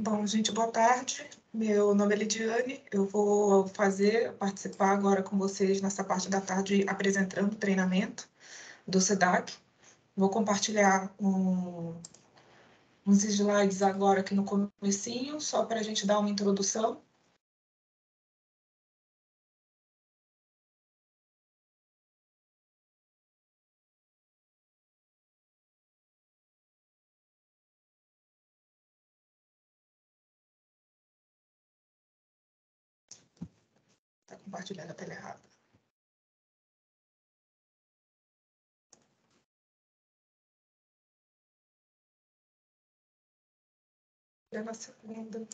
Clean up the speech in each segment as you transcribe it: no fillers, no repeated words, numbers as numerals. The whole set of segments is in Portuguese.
Bom, gente, boa tarde. Meu nome é Lidiane. Eu vou participar agora com vocês nessa parte da tarde apresentando o treinamento do SEDAC. Vou compartilhar uns slides agora aqui no comecinho, só para a gente dar uma introdução. Está compartilhando a tela errada. Já na segunda.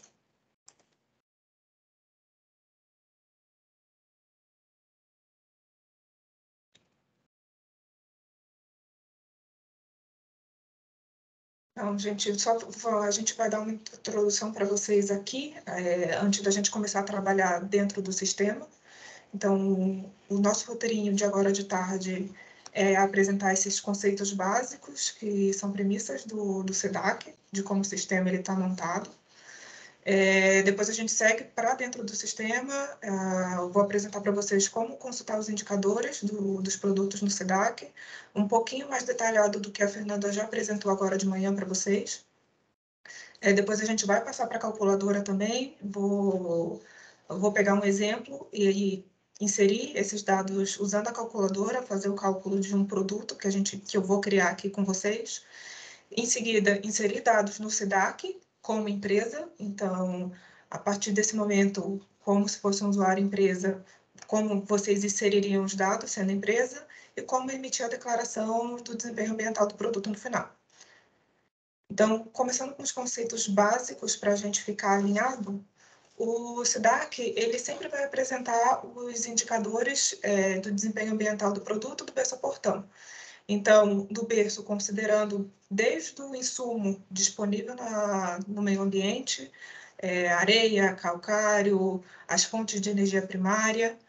Então, gente, a gente vai dar uma introdução para vocês aqui, antes da gente começar a trabalhar dentro do sistema. Então, o nosso roteirinho de agora de tarde é apresentar esses conceitos básicos, que são premissas do SEDAC, de como o sistema está montado. Depois a gente segue para dentro do sistema. Eu vou apresentar para vocês como consultar os indicadores dos produtos no SEDAC, um pouquinho mais detalhado do que a Fernanda já apresentou agora de manhã para vocês. Depois a gente vai passar para a calculadora também. Vou pegar um exemplo e inserir esses dados usando a calculadora, fazer o cálculo de um produto que eu vou criar aqui com vocês. Em seguida, inserir dados no SEDAC como empresa. Então, a partir desse momento, como se fosse um usuário empresa, como vocês inseririam os dados sendo empresa e como emitir a declaração do desempenho ambiental do produto no final. Então, começando com os conceitos básicos para a gente ficar alinhado, o SEDAC ele sempre vai apresentar os indicadores do desempenho ambiental do produto do berço ao portão. Então, do berço, considerando desde o insumo disponível no meio ambiente, areia, calcário, as fontes de energia primária,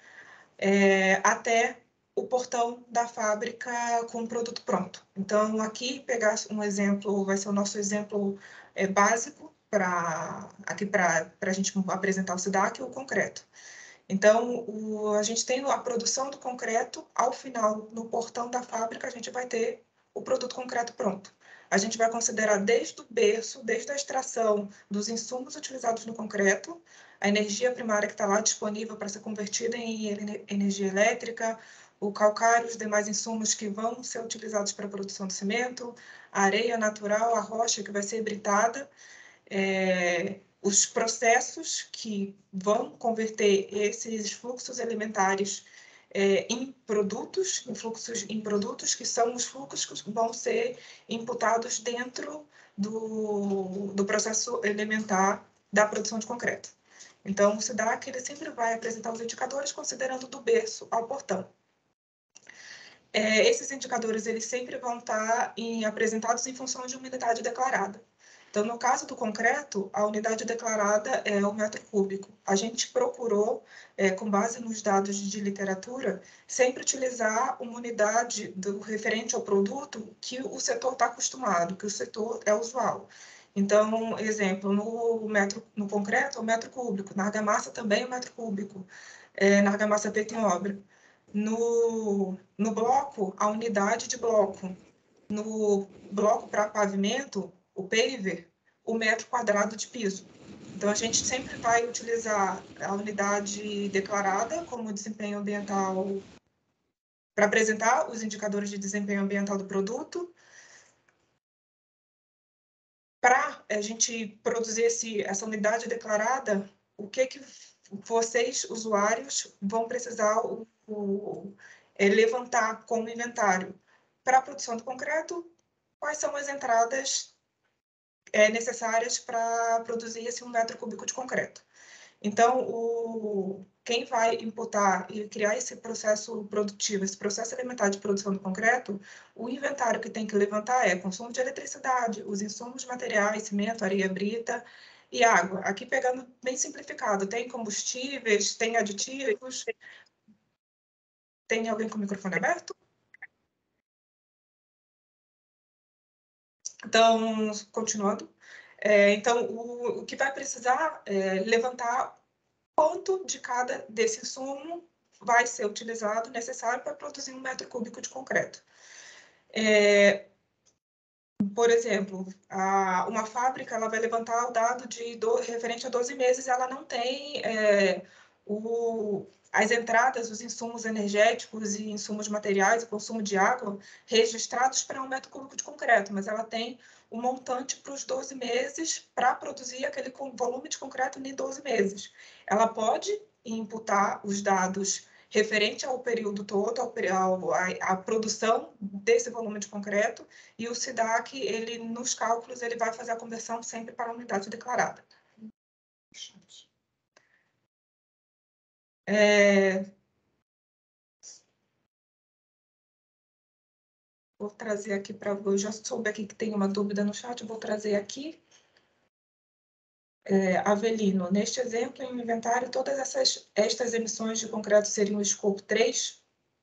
até o portão da fábrica com o produto pronto. Então, aqui, pegar um exemplo, vai ser o nosso exemplo básico para a gente apresentar o SEDAC, o concreto. Então, a gente tem a produção do concreto, ao final, no portão da fábrica, a gente vai ter o produto concreto pronto. A gente vai considerar desde o berço, desde a extração dos insumos utilizados no concreto, a energia primária que está lá disponível para ser convertida em energia elétrica, o calcário, os demais insumos que vão ser utilizados para a produção do cimento, a areia natural, a rocha que vai ser britada, os processos que vão converter esses fluxos elementares em produtos, em produtos que são os fluxos que vão ser imputados dentro do processo elementar da produção de concreto. Então, o SEDAC ele sempre vai apresentar os indicadores considerando do berço ao portão. Esses indicadores eles sempre vão estar apresentados em função de uma unidade declarada. Então, no caso do concreto, a unidade declarada é o metro cúbico. A gente procurou, com base nos dados de literatura, sempre utilizar uma unidade do referente ao produto que o setor está acostumado, que o setor é usual. Então, exemplo, no concreto, é o metro cúbico, na argamassa também é o metro cúbico, na argamassa feita em obra. No bloco, a unidade de bloco. No bloco para pavimento, o paver, o metro quadrado de piso. Então, a gente sempre vai utilizar a unidade declarada como desempenho ambiental para apresentar os indicadores de desempenho ambiental do produto. Para a gente produzir essa unidade declarada, o que vocês, usuários, vão precisar levantar como inventário? Para a produção do concreto, quais são as entradas necessárias para produzir esse 1 metro cúbico de concreto? Então, quem vai imputar e criar esse processo produtivo, esse processo elementar de produção do concreto, o inventário que tem que levantar é consumo de eletricidade, os insumos materiais, cimento, areia brita e água. Aqui pegando bem simplificado, tem combustíveis, tem aditivos. Tem alguém com o microfone aberto? Então, continuando. Então, o que vai precisar é levantar quanto de cada desse insumo vai ser utilizado, necessário para produzir 1 metro cúbico de concreto. Por exemplo, uma fábrica ela vai levantar o dado referente a 12 meses, ela não tem as entradas, os insumos energéticos e insumos materiais, o consumo de água registrados para 1 metro cúbico de concreto, mas ela tem um montante para os 12 meses para produzir aquele volume de concreto em 12 meses. Ela pode imputar os dados referente ao período todo, à produção desse volume de concreto, e o SIDAC, ele, nos cálculos, ele vai fazer a conversão sempre para a unidade declarada. Vou trazer aqui para... Eu já soube aqui que tem uma dúvida no chat, vou trazer aqui. Avelino, neste exemplo, em inventário, todas estas emissões de concreto seriam o escopo 3?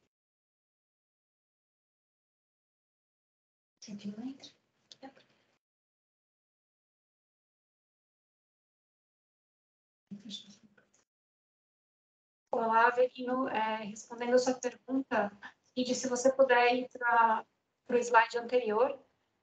Olá, Avelino, respondendo a sua pergunta, e se você puder ir para o slide anterior,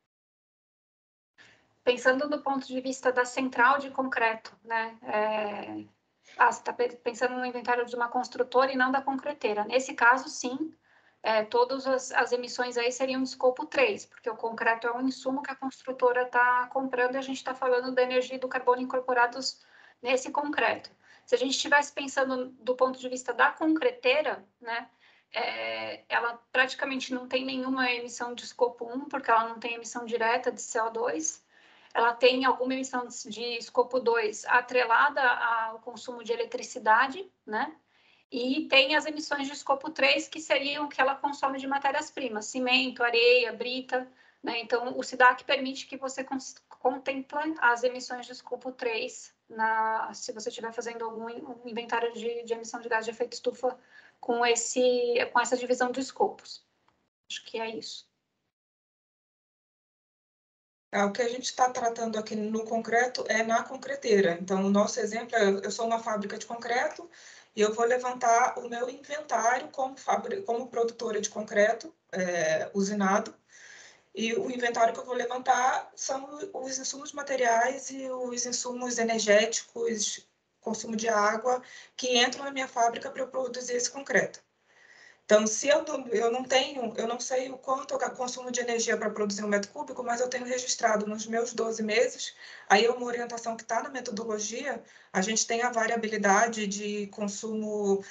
pensando do ponto de vista da central de concreto, né? Você está pensando no inventário de uma construtora e não da concreteira. Nesse caso, sim, todas as emissões aí seriam de escopo 3, porque o concreto é um insumo que a construtora está comprando e a gente está falando da energia e do carbono incorporados nesse concreto. Se a gente estivesse pensando do ponto de vista da concreteira, né, ela praticamente não tem nenhuma emissão de escopo 1, porque ela não tem emissão direta de CO2. Ela tem alguma emissão de escopo 2 atrelada ao consumo de eletricidade, né? E tem as emissões de escopo 3, que seriam o que ela consome de matérias-primas, cimento, areia, brita, né? Então, o SIDAC permite que você contemple as emissões de escopo 3 se você estiver fazendo algum inventário de emissão de gás de efeito estufa com essa divisão de escopos. Acho que é isso. O que a gente está tratando aqui no concreto é na concreteira. Então, o nosso exemplo eu sou uma fábrica de concreto e eu vou levantar o meu inventário como produtora de concreto usinado. E o inventário que eu vou levantar são os insumos materiais e os insumos energéticos, consumo de água, que entram na minha fábrica para eu produzir esse concreto. Então, se eu não sei o quanto eu consumo de energia para produzir 1 metro cúbico, mas eu tenho registrado nos meus 12 meses, aí é uma orientação que está na metodologia, a gente tem a variabilidade de consumo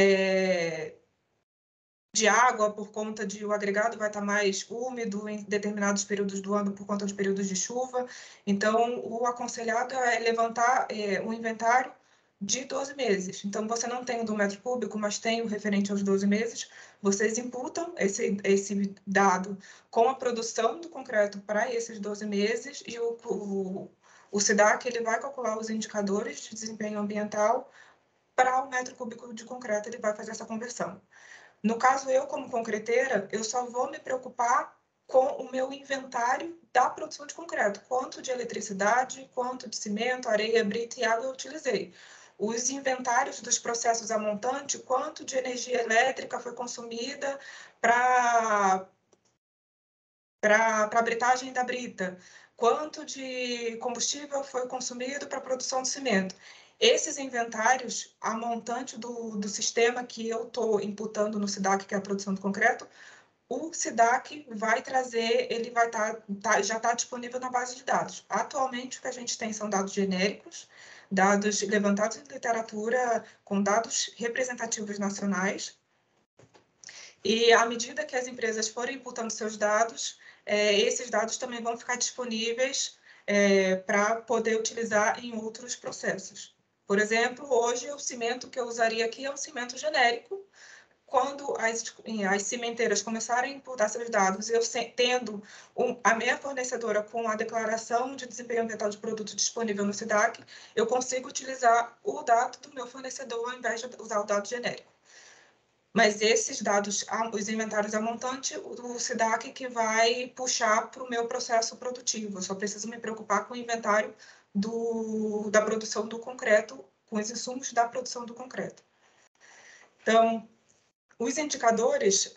de água por conta de o agregado vai estar mais úmido em determinados períodos do ano por conta de períodos de chuva. Então, o aconselhado é levantar o inventário de 12 meses. Então, você não tem o do metro cúbico, mas tem o referente aos 12 meses. Vocês imputam esse dado com a produção do concreto para esses 12 meses e o SIDAC ele vai calcular os indicadores de desempenho ambiental para o metro cúbico de concreto, ele vai fazer essa conversão. No caso, eu como concreteira, eu só vou me preocupar com o meu inventário da produção de concreto. Quanto de eletricidade, quanto de cimento, areia, brita e água eu utilizei. Os inventários dos processos a montante, quanto de energia elétrica foi consumida para a britagem da brita, quanto de combustível foi consumido para a produção de cimento. Esses inventários, a montante do sistema que eu estou imputando no SIDAC, que é a produção do concreto, o SIDAC vai trazer, ele vai já está disponível na base de dados. Atualmente, o que a gente tem são dados genéricos, dados levantados em literatura, com dados representativos nacionais, e à medida que as empresas forem imputando seus dados, esses dados também vão ficar disponíveis para poder utilizar em outros processos. Por exemplo, hoje o cimento que eu usaria aqui é um cimento genérico. Quando as cimenteiras começarem a imputar seus dados, eu tendo a minha fornecedora com a declaração de desempenho ambiental de produto disponível no SIDAC, eu consigo utilizar o dado do meu fornecedor ao invés de usar o dado genérico. Mas esses dados, os inventários a montante, o SIDAC que vai puxar para o meu processo produtivo. Eu só preciso me preocupar com o inventário da produção do concreto, com os insumos da produção do concreto. Então, os indicadores,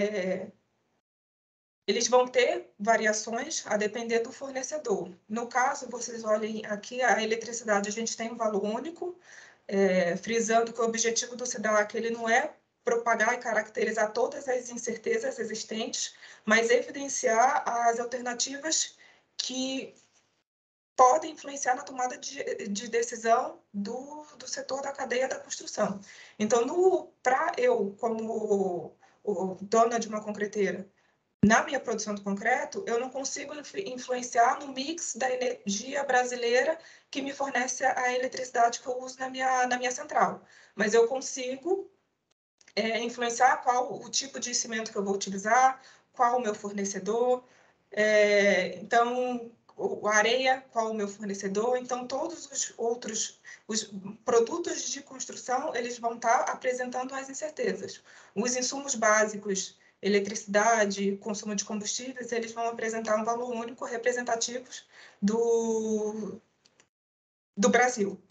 eles vão ter variações a depender do fornecedor. No caso, vocês olhem aqui, a eletricidade, a gente tem um valor único, frisando que o objetivo do SIDAC ele não é propagar e caracterizar todas as incertezas existentes, mas evidenciar as alternativas que podem influenciar na tomada de decisão do setor da cadeia da construção. Então, para eu, como dona de uma concreteira, na minha produção de concreto, eu não consigo influenciar no mix da energia brasileira que me fornece a eletricidade que eu uso na minha central. Mas eu consigo influenciar qual o tipo de cimento que eu vou utilizar, qual o meu fornecedor, então, a areia, qual o meu fornecedor. Então, todos os outros os produtos de construção, eles vão estar apresentando as incertezas. Os insumos básicos, eletricidade, consumo de combustíveis, eles vão apresentar um valor único representativo do Brasil.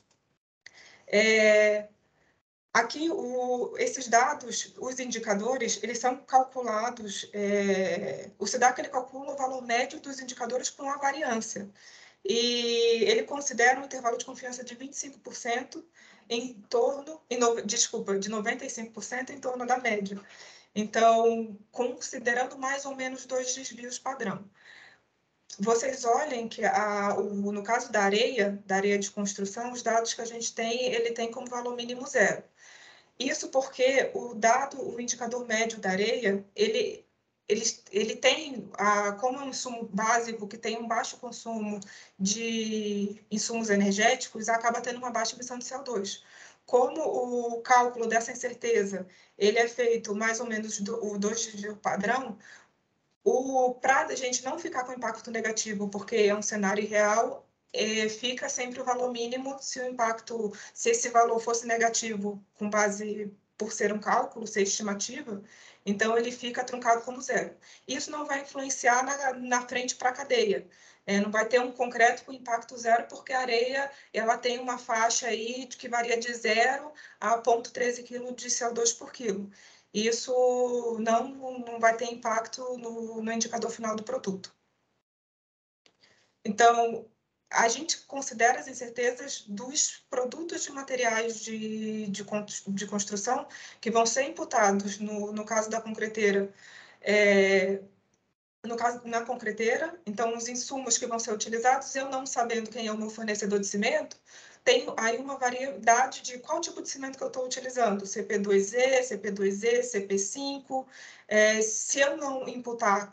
Aqui, esses dados, os indicadores, eles são calculados, o SIDAC ele calcula o valor médio dos indicadores com a variância, e ele considera um intervalo de confiança de 25% em torno, de 95% em torno da média. Então, considerando mais ou menos 2 desvios padrão. Vocês olhem que, no caso da areia de construção, os dados que a gente tem, ele tem como valor mínimo 0. Isso porque o indicador médio da areia, ele tem, como é um insumo básico que tem um baixo consumo de insumos energéticos, acaba tendo uma baixa emissão de CO2. Como o cálculo dessa incerteza, ele é feito mais ou menos o 2 desvio padrão, para a gente não ficar com impacto negativo, porque é um cenário irreal, fica sempre o valor mínimo. Se esse valor fosse negativo, com base por ser um cálculo, ser estimativa, então ele fica truncado como 0. Isso não vai influenciar na frente para a cadeia. Não vai ter um concreto com impacto 0, porque a areia ela tem uma faixa aí que varia de 0 a 0,13 kg de CO2 por quilo. Isso não vai ter impacto no indicador final do produto. Então, a gente considera as incertezas dos produtos de materiais de construção que vão ser imputados, no caso da concreteira, na concreteira. Então, os insumos que vão ser utilizados, eu não sabendo quem é o meu fornecedor de cimento, tem aí uma variedade de qual tipo de cimento que eu estou utilizando, CP2E, CP2E, CP5. Se eu não imputar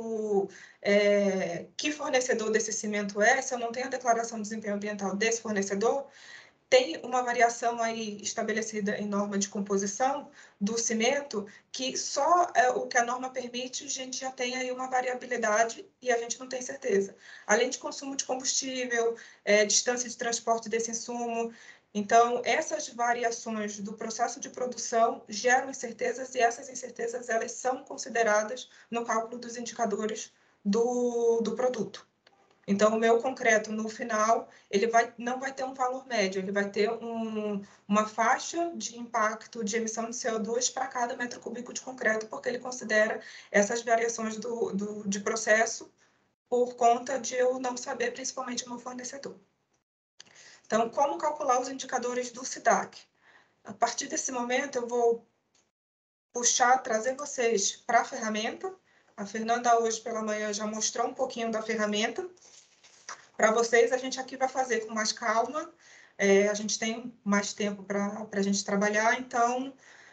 que fornecedor desse cimento se eu não tenho a declaração de desempenho ambiental desse fornecedor, tem uma variação aí estabelecida em norma de composição do cimento, que só o que a norma permite, a gente já tem aí uma variabilidade e a gente não tem certeza. Além de consumo de combustível, distância de transporte desse insumo. Então, essas variações do processo de produção geram incertezas, e essas incertezas elas são consideradas no cálculo dos indicadores do produto. Então, o meu concreto, no final, ele não vai ter um valor médio, ele vai ter uma faixa de impacto de emissão de CO2 para cada metro cúbico de concreto, porque ele considera essas variações de processo por conta de eu não saber, principalmente, o meu fornecedor. Então, como calcular os indicadores do SIDAC? A partir desse momento, eu vou trazer vocês para a ferramenta. A Fernanda, hoje pela manhã, já mostrou um pouquinho da ferramenta. Para vocês, a gente aqui vai fazer com mais calma, a gente tem mais tempo para a gente trabalhar, então,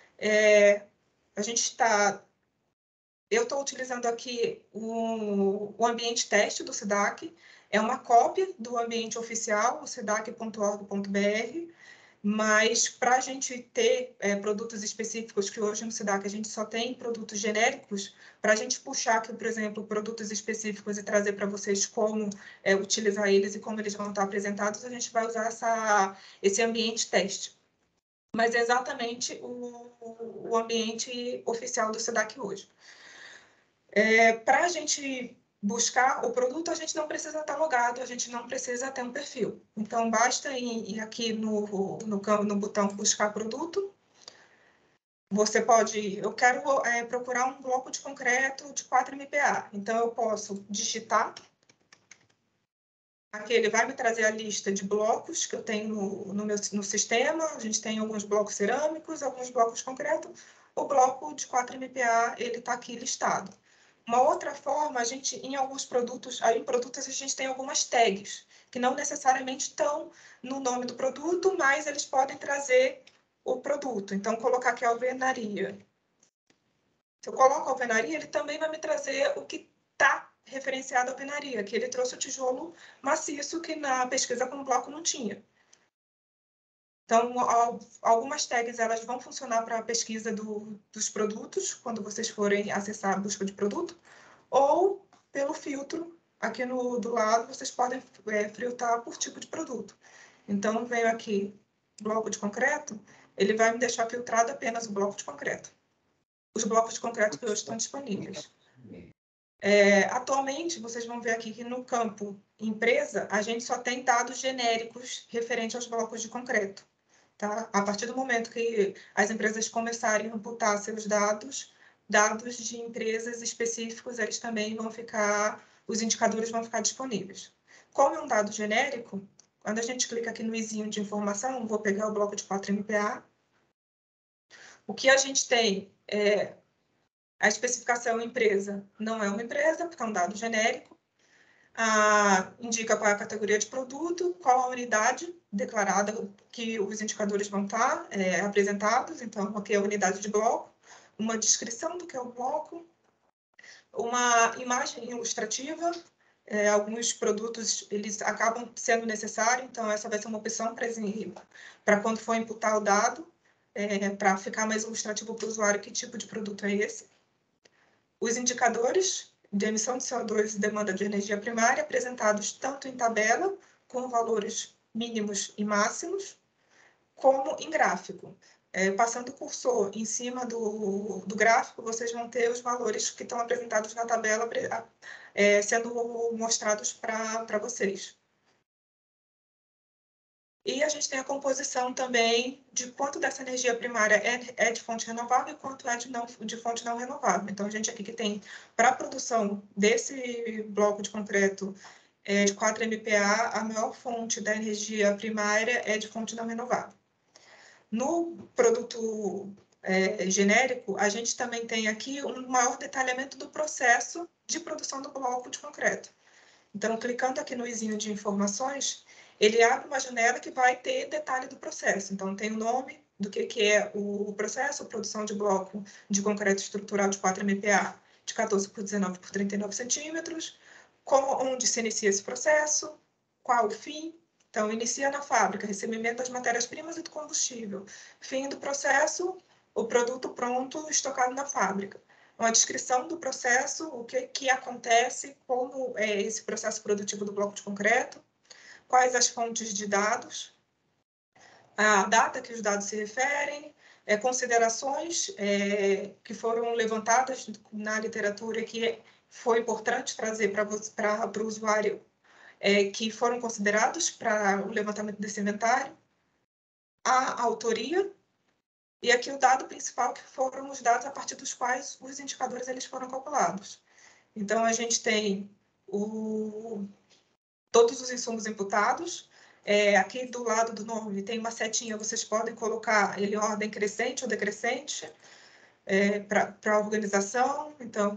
eu estou utilizando aqui o ambiente teste do SIDAC, é uma cópia do ambiente oficial, o sidac.org.br, mas para a gente ter produtos específicos, que hoje no SIDAC a gente só tem produtos genéricos, para a gente puxar aqui, por exemplo, produtos específicos e trazer para vocês como utilizar eles e como eles vão estar apresentados, a gente vai usar esse ambiente teste. mas é exatamente o ambiente oficial do SEDAC hoje. Para a gente buscar o produto, a gente não precisa estar logado, a gente não precisa ter um perfil. Então, basta ir aqui no botão buscar produto. Você pode, eu quero procurar um bloco de concreto de 4 MPa. Então, eu posso digitar. Aqui ele vai me trazer a lista de blocos que eu tenho no sistema. A gente tem alguns blocos cerâmicos, alguns blocos de concreto. O bloco de 4 MPa, ele está aqui listado. Uma outra forma, a gente, em alguns produtos, aí em produtos a gente tem algumas tags, que não necessariamente estão no nome do produto, mas eles podem trazer o produto. Então, colocar aqui alvenaria. Se eu coloco alvenaria, ele também vai me trazer o que está referenciado à alvenaria, que ele trouxe o tijolo maciço, que na pesquisa com o bloco não tinha. Então, algumas tags elas vão funcionar para a pesquisa dos produtos, quando vocês forem acessar a busca de produto, ou pelo filtro, aqui do lado, vocês podem filtrar por tipo de produto. Então, venho aqui, bloco de concreto, ele vai me deixar filtrado apenas o bloco de concreto. Os blocos de concreto que hoje estão disponíveis. Atualmente, vocês vão ver aqui que no campo empresa, a gente só tem dados genéricos referentes aos blocos de concreto. Tá? A partir do momento que as empresas começarem a imputar seus dados de empresas específicos, eles também vão ficar, os indicadores vão ficar disponíveis. Como é um dado genérico, quando a gente clica aqui no izinho de informação, vou pegar o bloco de 4 MPa, o que a gente tem é a especificação empresa não é uma empresa, porque é um dado genérico. Indica qual é a categoria de produto, qual a unidade declarada que os indicadores vão estar apresentados. Então, aqui é a unidade de bloco, uma descrição do que é o bloco, uma imagem ilustrativa. Alguns produtos eles acabam sendo necessários, então essa vai ser uma opção para quando for imputar o dado, para ficar mais ilustrativo para o usuário que tipo de produto é esse. Os indicadores de emissão de CO2 e demanda de energia primária apresentados tanto em tabela, com valores mínimos e máximos, como em gráfico. Passando o cursor em cima do gráfico, vocês vão ter os valores que estão apresentados na tabela sendo mostrados para vocês. E a gente tem a composição também de quanto dessa energia primária é de fonte renovável e quanto é de fonte não renovável. Então, a gente aqui que tem, para a produção desse bloco de concreto de 4 MPa, a maior fonte da energia primária é de fonte não renovável. No produto genérico, a gente também tem aqui um maior detalhamento do processo de produção do bloco de concreto. Então, clicando aqui no izinho de informações, ele abre uma janela que vai ter detalhe do processo. Então, tem o nome do que é o processo, produção de bloco de concreto estrutural de 4 MPa, de 14 por 19 por 39 centímetros, onde se inicia esse processo, qual o fim. Então, inicia na fábrica, recebimento das matérias-primas e do combustível. Fim do processo, o produto pronto, estocado na fábrica. Uma descrição do processo, o que acontece, como é esse processo produtivo do bloco de concreto, quais as fontes de dados, a data que os dados se referem, considerações que foram levantadas na literatura que foi importante trazer para o usuário, que foram considerados para o levantamento desse inventário, a autoria, e aqui o dado principal, que foram os dados a partir dos quais os indicadores eles foram calculados. Então, a gente tem todos os insumos imputados. Aqui do lado do nome tem uma setinha, vocês podem colocar ele em ordem crescente ou decrescente para a organização. Então,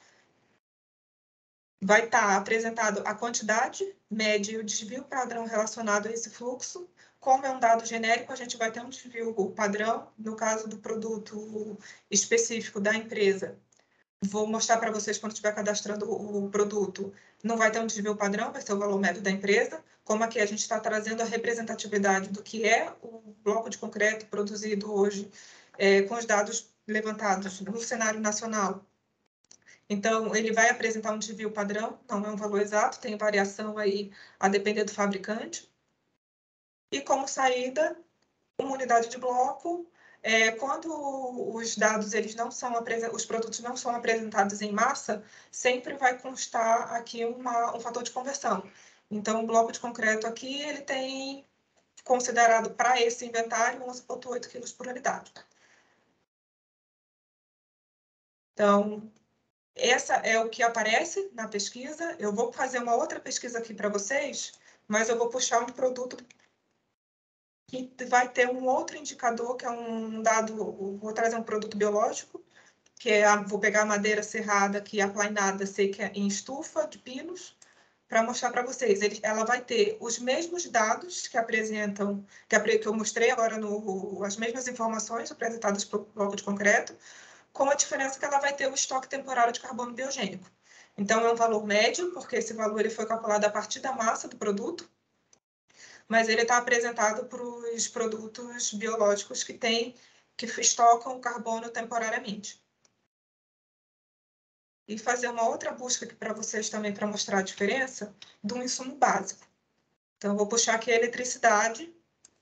vai estar apresentado a quantidade, média e o desvio padrão relacionado a esse fluxo. Como é um dado genérico, a gente vai ter um desvio padrão. No caso do produto específico da empresa, vou mostrar para vocês quando estiver cadastrando o produto, não vai ter um desvio padrão, vai ser o valor médio da empresa. Como aqui a gente está trazendo a representatividade do que é o bloco de concreto produzido hoje, com os dados levantados no cenário nacional. Então, ele vai apresentar um desvio padrão, não é um valor exato, tem variação aí a depender do fabricante. E como saída, uma unidade de bloco. Quando os dados os produtos não são apresentados em massa, sempre vai constar aqui um fator de conversão. Então, o bloco de concreto aqui, ele tem considerado para esse inventário 11,8 quilos por unidade. Então, essa é o que aparece na pesquisa. Eu vou fazer uma outra pesquisa aqui para vocês, mas eu vou puxar um produto que vai ter um outro indicador, que é um dado, vou trazer um produto biológico, que vou pegar a madeira serrada aqui, aplainada, seca em estufa de pinos, para mostrar para vocês. Ela vai ter os mesmos dados que apresentam, que eu mostrei agora, as mesmas informações apresentadas pelo bloco de concreto, com a diferença que ela vai ter o estoque temporário de carbono biogênico. Então, é um valor médio, porque esse valor ele foi calculado a partir da massa do produto, mas ele está apresentado para os produtos biológicos que estocam carbono temporariamente. E fazer uma outra busca aqui para vocês também, para mostrar a diferença do insumo básico. Então, eu vou puxar aqui a eletricidade,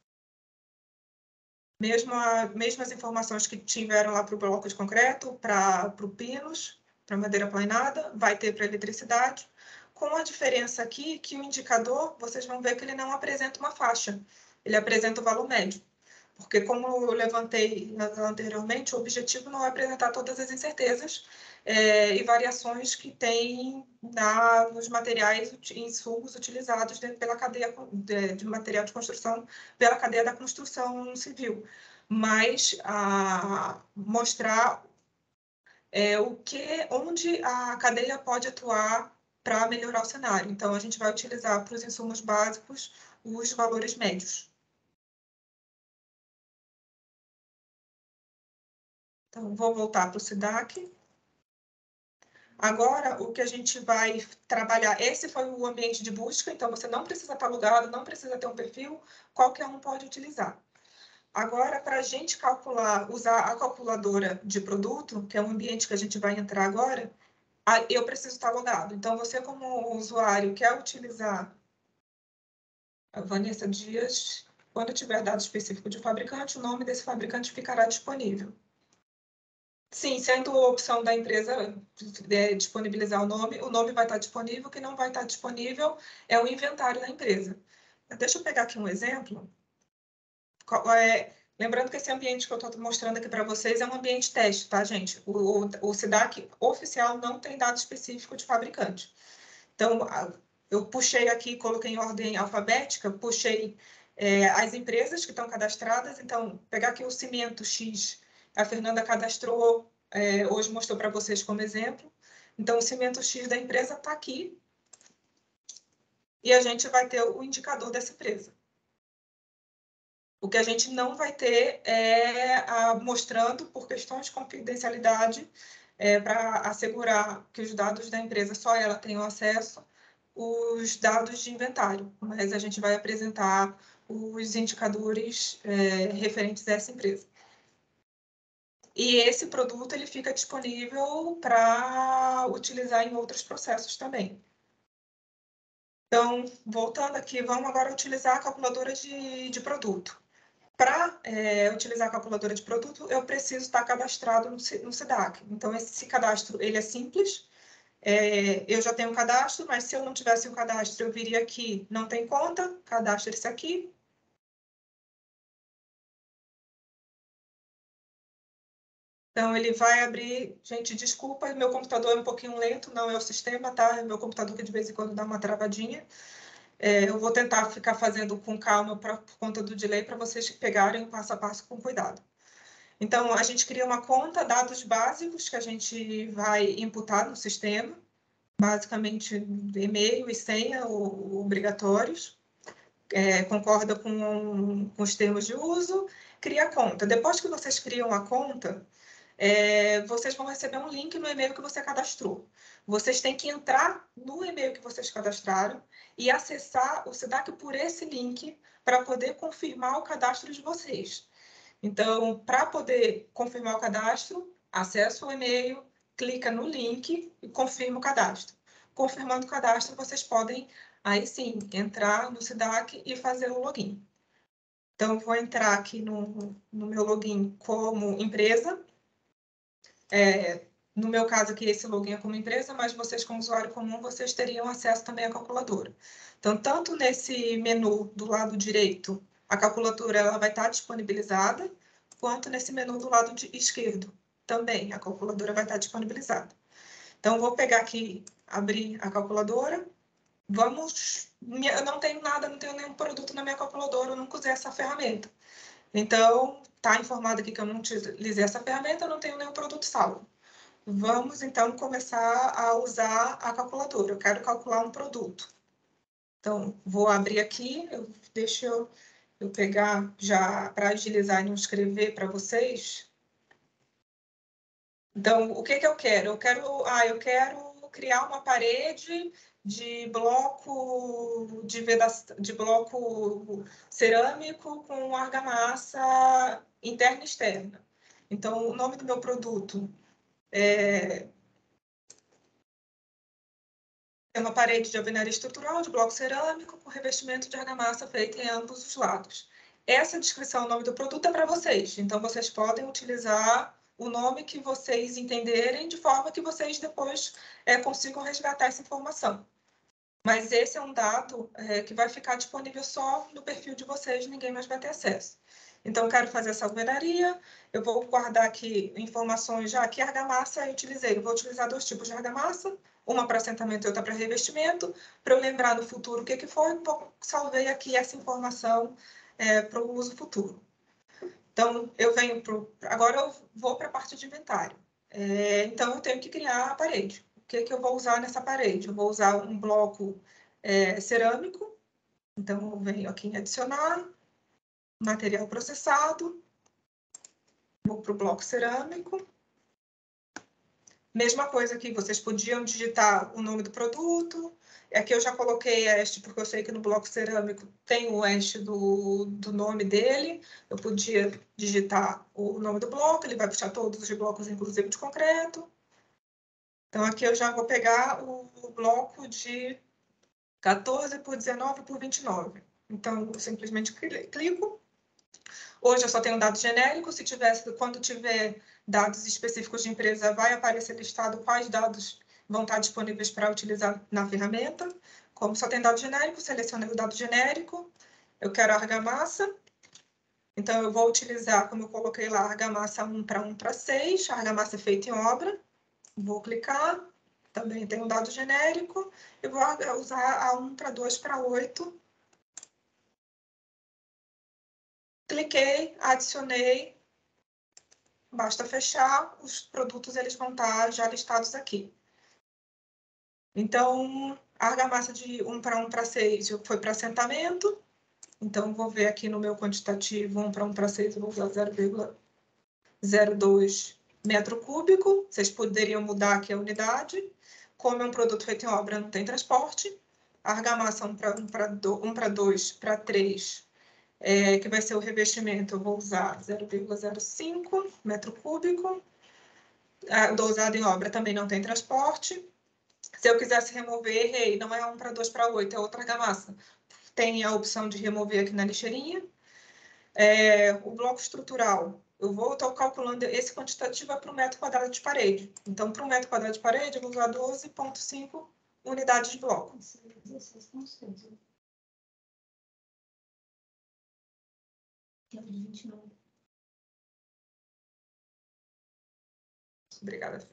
mesmas informações que tiveram lá para o bloco de concreto, para o pinos, para madeira plainada, vai ter para eletricidade, com a diferença aqui que o indicador, vocês vão ver que ele não apresenta uma faixa, ele apresenta o valor médio. Porque, como eu levantei anteriormente, o objetivo não é apresentar todas as incertezas e variações que tem nos materiais e insumos utilizados pela cadeia de material de construção, pela cadeia da construção civil, mas mostrar onde a cadeia pode atuar para melhorar o cenário. Então, a gente vai utilizar para os insumos básicos os valores médios. Então, vou voltar para o SIDAC. Agora, o que a gente vai trabalhar, esse foi o ambiente de busca, então você não precisa estar logado, não precisa ter um perfil, qualquer um pode utilizar. Agora, para a gente usar a calculadora de produto, que é o ambiente que a gente vai entrar agora, eu preciso estar logado. Então, você como usuário quer utilizar a Vanessa Dias, quando tiver dado específico de fabricante, o nome desse fabricante ficará disponível. Sim, sendo a opção da empresa disponibilizar o nome vai estar disponível. O que não vai estar disponível é o inventário da empresa. Deixa eu pegar aqui um exemplo. Lembrando que esse ambiente que eu estou mostrando aqui para vocês é um ambiente teste, tá, gente? O SIDAC oficial não tem dado específico de fabricante. Então, eu puxei aqui, coloquei em ordem alfabética, puxei as empresas que estão cadastradas. Então, pegar aqui o Cimento X, a Fernanda cadastrou, hoje mostrou para vocês como exemplo. Então, o Cimento X da empresa está aqui. E a gente vai ter o indicador dessa empresa. O que a gente não vai ter mostrando, por questões de confidencialidade, para assegurar que os dados da empresa só ela tenham acesso, os dados de inventário, mas a gente vai apresentar os indicadores referentes a essa empresa. E esse produto ele fica disponível para utilizar em outros processos também. Então, voltando aqui, vamos agora utilizar a calculadora de produto. Para utilizar a calculadora de produto, eu preciso estar cadastrado no SIDAC. Então, esse cadastro ele é simples. Eu já tenho um cadastro, mas se eu não tivesse um cadastro, eu viria aqui, não tem conta, cadastro esse aqui. Então, ele vai abrir... Gente, desculpa, meu computador é um pouquinho lento, não é o sistema, tá? É meu computador que de vez em quando dá uma travadinha. Eu vou tentar ficar fazendo com calma por conta do delay, para vocês pegarem passo a passo com cuidado. Então, a gente cria uma conta, dados básicos que a gente vai imputar no sistema, basicamente e-mail e senha obrigatórios, concorda com os termos de uso, cria a conta. Depois que vocês criam a conta, vocês vão receber um link no e-mail que você cadastrou. Vocês têm que entrar no e-mail que vocês cadastraram e acessar o SIDAC por esse link para poder confirmar o cadastro de vocês. Então, para poder confirmar o cadastro, acessa o e-mail, clica no link e confirma o cadastro. Confirmando o cadastro, vocês podem, aí sim, entrar no SIDAC e fazer o login. Então, vou entrar aqui no meu login como empresa. No meu caso aqui, esse login é como empresa, mas vocês, como usuário comum, vocês teriam acesso também à calculadora. Então, tanto nesse menu do lado direito, a calculadora ela vai estar disponibilizada, quanto nesse menu do lado esquerdo, também a calculadora vai estar disponibilizada. Então, vou pegar aqui, abrir a calculadora. Eu não tenho nada, não tenho nenhum produto na minha calculadora, eu nunca usei essa ferramenta. Então, está informado aqui que eu não utilizei essa ferramenta, eu não tenho nenhum produto salvo. Vamos, então, começar a usar a calculadora. Eu quero calcular um produto. Então, vou abrir aqui, deixa eu pegar já para agilizar e não escrever para vocês. Então, o que eu quero? Eu quero criar uma parede de bloco de bloco cerâmico com argamassa interna e externa. Então, o nome do meu produto é uma parede de alvenaria estrutural de bloco cerâmico com revestimento de argamassa feito em ambos os lados. Essa descrição, o nome do produto é para vocês, então vocês podem utilizar o nome que vocês entenderem, de forma que vocês depois consigam resgatar essa informação. Mas esse é um dado que vai ficar disponível só no perfil de vocês, ninguém mais vai ter acesso. Então, quero fazer essa alvenaria, eu vou guardar aqui informações, já que argamassa eu utilizei. Eu vou utilizar 2 tipos de argamassa, uma para assentamento e outra para revestimento, para eu lembrar no futuro o que foi, salvei aqui essa informação para o uso futuro. Então, agora eu vou para a parte de inventário. Então, eu tenho que criar a parede. O que eu vou usar nessa parede? Eu vou usar um bloco cerâmico. Então, eu venho aqui em adicionar, material processado, vou para o bloco cerâmico. Mesma coisa aqui, vocês podiam digitar o nome do produto. Aqui eu já coloquei hash, porque eu sei que no bloco cerâmico tem o hash do nome dele. Eu podia digitar o nome do bloco, ele vai puxar todos os blocos, inclusive de concreto. Então, aqui eu já vou pegar o bloco de 14 por 19 por 29. Então, eu simplesmente clico. Hoje eu só tenho dados genéricos, quando tiver dados específicos de empresa, vai aparecer listado quais dados vão estar disponíveis para utilizar na ferramenta. Como só tem dado genérico, selecionei o dado genérico, eu quero argamassa, então eu vou utilizar, como eu coloquei lá, argamassa 1 para 1 para 6, argamassa feita em obra, vou clicar, também tem um dado genérico, eu vou usar a 1 para 2 para 8, cliquei, adicionei, basta fechar, os produtos eles vão estar já listados aqui. Então, a argamassa de 1 para 1 para 6 foi para assentamento, então vou ver aqui no meu quantitativo 1 para 1 para 6, eu vou usar 0,02 metro cúbico, vocês poderiam mudar aqui a unidade. Como é um produto feito em obra, não tem transporte. A argamassa 1 para 2 para 3, que vai ser o revestimento, eu vou usar 0,05 metro cúbico. A dosada em obra também não tem transporte. Se eu quisesse remover, errei, não é 1 para 2 para 8, é outra argamassa. Tem a opção de remover aqui na lixeirinha. O bloco estrutural, eu vou estar calculando esse quantitativo para o metro quadrado de parede. Então, para um metro quadrado de parede, eu vou usar 12,5 unidades de bloco. 16,6. Obrigada.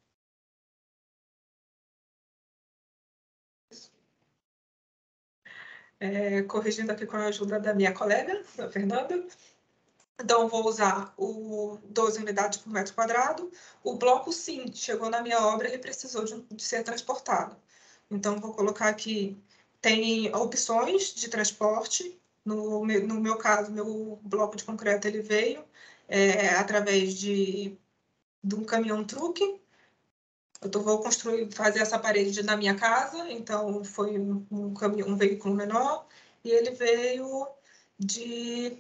Corrigindo aqui com a ajuda da minha colega, a Fernanda. Então, vou usar o 12 unidades por metro quadrado. O bloco, sim, chegou na minha obra, ele precisou de ser transportado. Então, vou colocar aqui, tem opções de transporte. No meu caso, meu bloco de concreto, ele veio através de um caminhão-truque. Vou fazer essa parede na minha casa, então foi um veículo menor, e ele veio de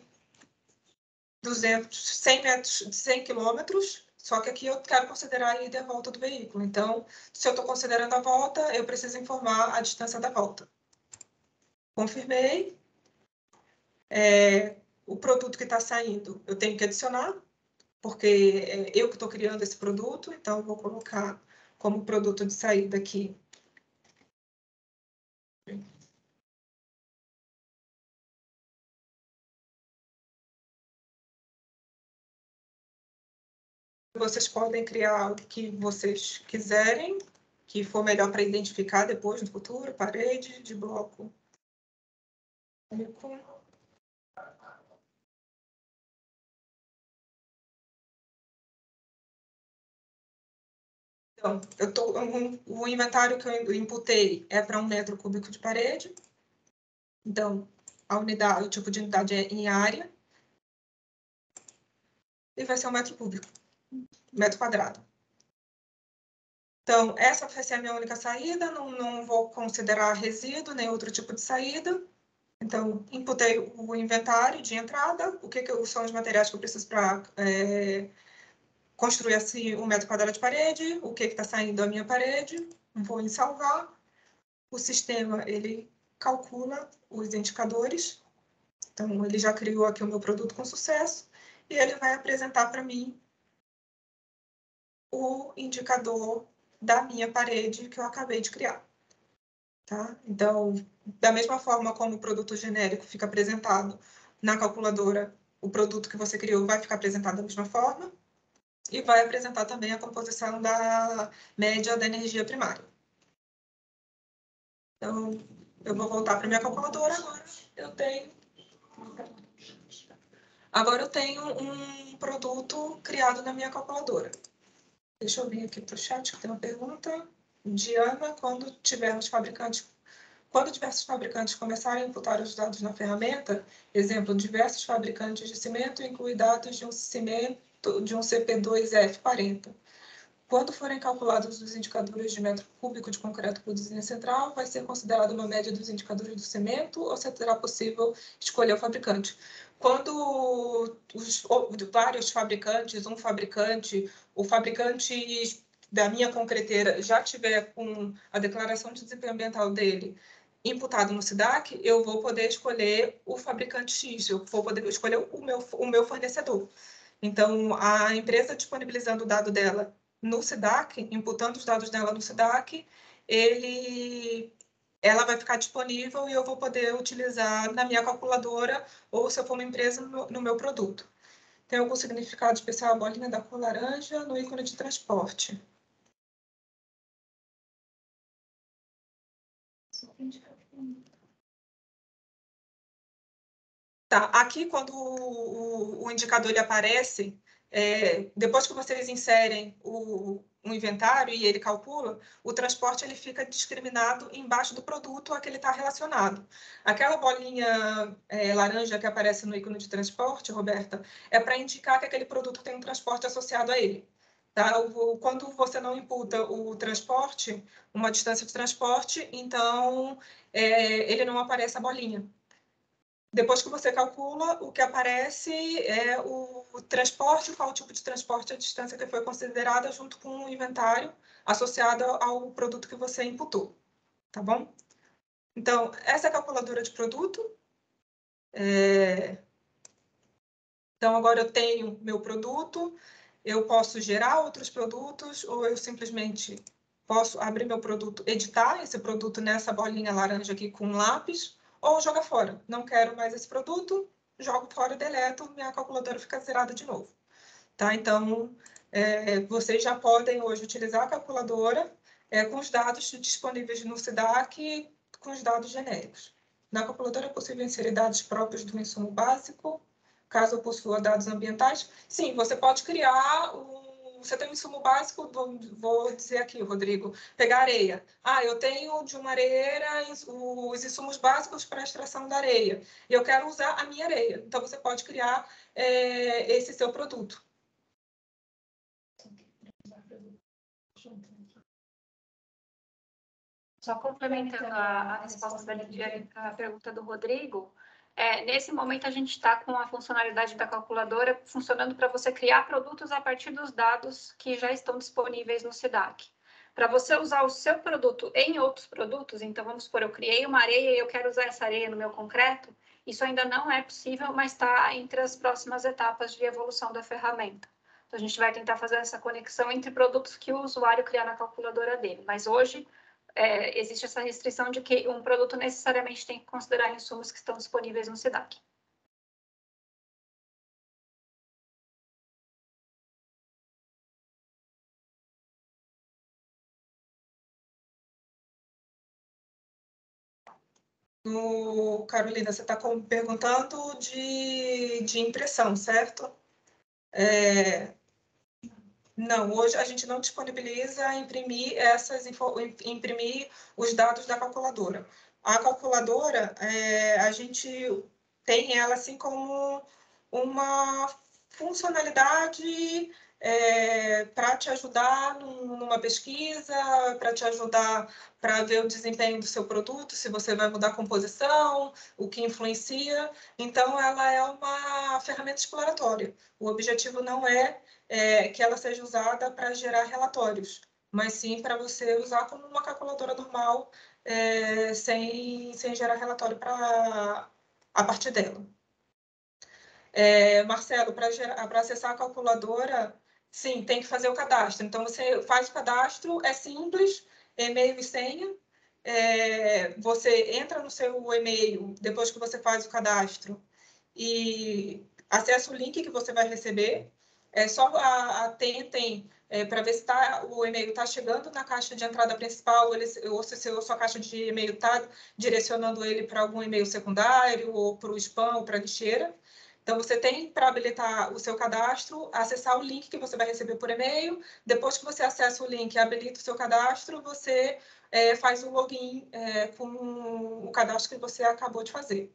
100 quilômetros, só que aqui eu quero considerar a ida e a volta do veículo. Então, se eu estou considerando a volta, eu preciso informar a distância da volta. Confirmei. o produto que está saindo, eu tenho que adicionar, porque é eu que estou criando esse produto, então eu vou colocar como produto de saída aqui. Vocês podem criar o que vocês quiserem, que for melhor para identificar depois no futuro, parede de bloco único. Então, o inventário que eu imputei é para 1 metro cúbico de parede. Então, a unidade, o tipo de unidade é em área. E vai ser 1 metro cúbico, metro quadrado. Então, essa vai ser a minha única saída, não vou considerar resíduo nem outro tipo de saída. Então, imputei o inventário de entrada, o que são os materiais que eu preciso para construir assim 1 metro quadrado de parede, o que está saindo da minha parede, vou em salvar. O sistema, ele calcula os indicadores. Então, ele já criou aqui o meu produto com sucesso e ele vai apresentar para mim o indicador da minha parede que eu acabei de criar. Tá? Então, da mesma forma como o produto genérico fica apresentado na calculadora, o produto que você criou vai ficar apresentado da mesma forma e vai apresentar também a composição da média da energia primária. Então, eu vou voltar para minha calculadora agora. Agora eu tenho um produto criado na minha calculadora. Deixa eu vir aqui para o chat, que tem uma pergunta. Diana, quando diversos fabricantes começarem a imputar os dados na ferramenta, exemplo, diversos fabricantes de cimento incluem dados de um CP2F40. Quando forem calculados os indicadores de metro cúbico de concreto por usina central, vai ser considerada uma média dos indicadores do cimento ou será possível escolher o fabricante? Quando vários fabricantes, o fabricante da minha concreteira já tiver com a declaração de desempenho ambiental dele imputado no SIDAC, eu vou poder escolher o fabricante X, eu vou poder escolher o meu fornecedor. Então, a empresa disponibilizando o dado dela no SIDAC, imputando os dados dela no SIDAC, ela vai ficar disponível e eu vou poder utilizar na minha calculadora ou, se eu for uma empresa, no meu produto. Tem algum significado especial a bolinha da cor laranja no ícone de transporte? Tá, aqui quando o indicador ele aparece, depois que vocês inserem o inventário e ele calcula, o transporte ele fica discriminado embaixo do produto a que ele está relacionado. Aquela bolinha laranja que aparece no ícone de transporte, Roberta, é para indicar que aquele produto tem um transporte associado a ele. Tá? Quando você não imputa o transporte, uma distância de transporte, então ele não aparece a bolinha. Depois que você calcula, o que aparece é o transporte, qual o tipo de transporte, a distância que foi considerada junto com o inventário associado ao produto que você imputou, tá bom? Então, essa é a calculadora de produto. Então, agora eu tenho meu produto, eu posso gerar outros produtos ou eu simplesmente posso abrir meu produto, editar esse produto nessa bolinha laranja aqui com lápis, ou jogar fora. Não quero mais esse produto, jogo fora, deleto, minha calculadora fica zerada de novo. Tá? Então, vocês já podem hoje utilizar a calculadora com os dados disponíveis no SIDAC, com os dados genéricos. Na calculadora é possível inserir dados próprios do insumo básico, caso eu possua dados ambientais. Sim, você pode criar você tem um insumo básico, vou dizer aqui, Rodrigo, pegar areia. Eu tenho de uma areeira os insumos básicos para a extração da areia. E eu quero usar a minha areia. Então, você pode criar esse seu produto. Só complementando a resposta da Lidiane à pergunta do Rodrigo, nesse momento a gente está com a funcionalidade da calculadora funcionando para você criar produtos a partir dos dados que já estão disponíveis no SIDAC. Para você usar o seu produto em outros produtos, então vamos supor, eu criei uma areia e eu quero usar essa areia no meu concreto, Isso ainda não é possível, mas está entre as próximas etapas de evolução da ferramenta. Então, a gente vai tentar fazer essa conexão entre produtos que o usuário criar na calculadora dele. Mas hoje, existe essa restrição de que um produto necessariamente tem que considerar insumos que estão disponíveis no SIDAC. Carolina, você está perguntando de impressão, certo? Não, hoje a gente não disponibiliza imprimir os dados da calculadora. A calculadora, a gente tem ela assim como uma funcionalidade para te ajudar numa pesquisa, para te ajudar para ver o desempenho do seu produto, se você vai mudar a composição, o que influencia. Então, ela é uma ferramenta exploratória. O objetivo não é que ela seja usada para gerar relatórios, mas sim para você usar como uma calculadora normal, sem gerar relatório a partir dela. Marcelo, para acessar a calculadora, sim, tem que fazer o cadastro. Então, você faz o cadastro, é simples, e-mail e senha. Você entra no seu e-mail, depois que você faz o cadastro, e acessa o link que você vai receber. Só atentem para ver se o e-mail está chegando na caixa de entrada principal, ou se a sua caixa de e-mail está direcionando ele para algum e-mail secundário, ou para o spam, ou para a lixeira. Então, você tem para habilitar o seu cadastro, acessar o link que você vai receber por e-mail. Depois que você acessa o link e habilita o seu cadastro, você faz o login com o cadastro que você acabou de fazer.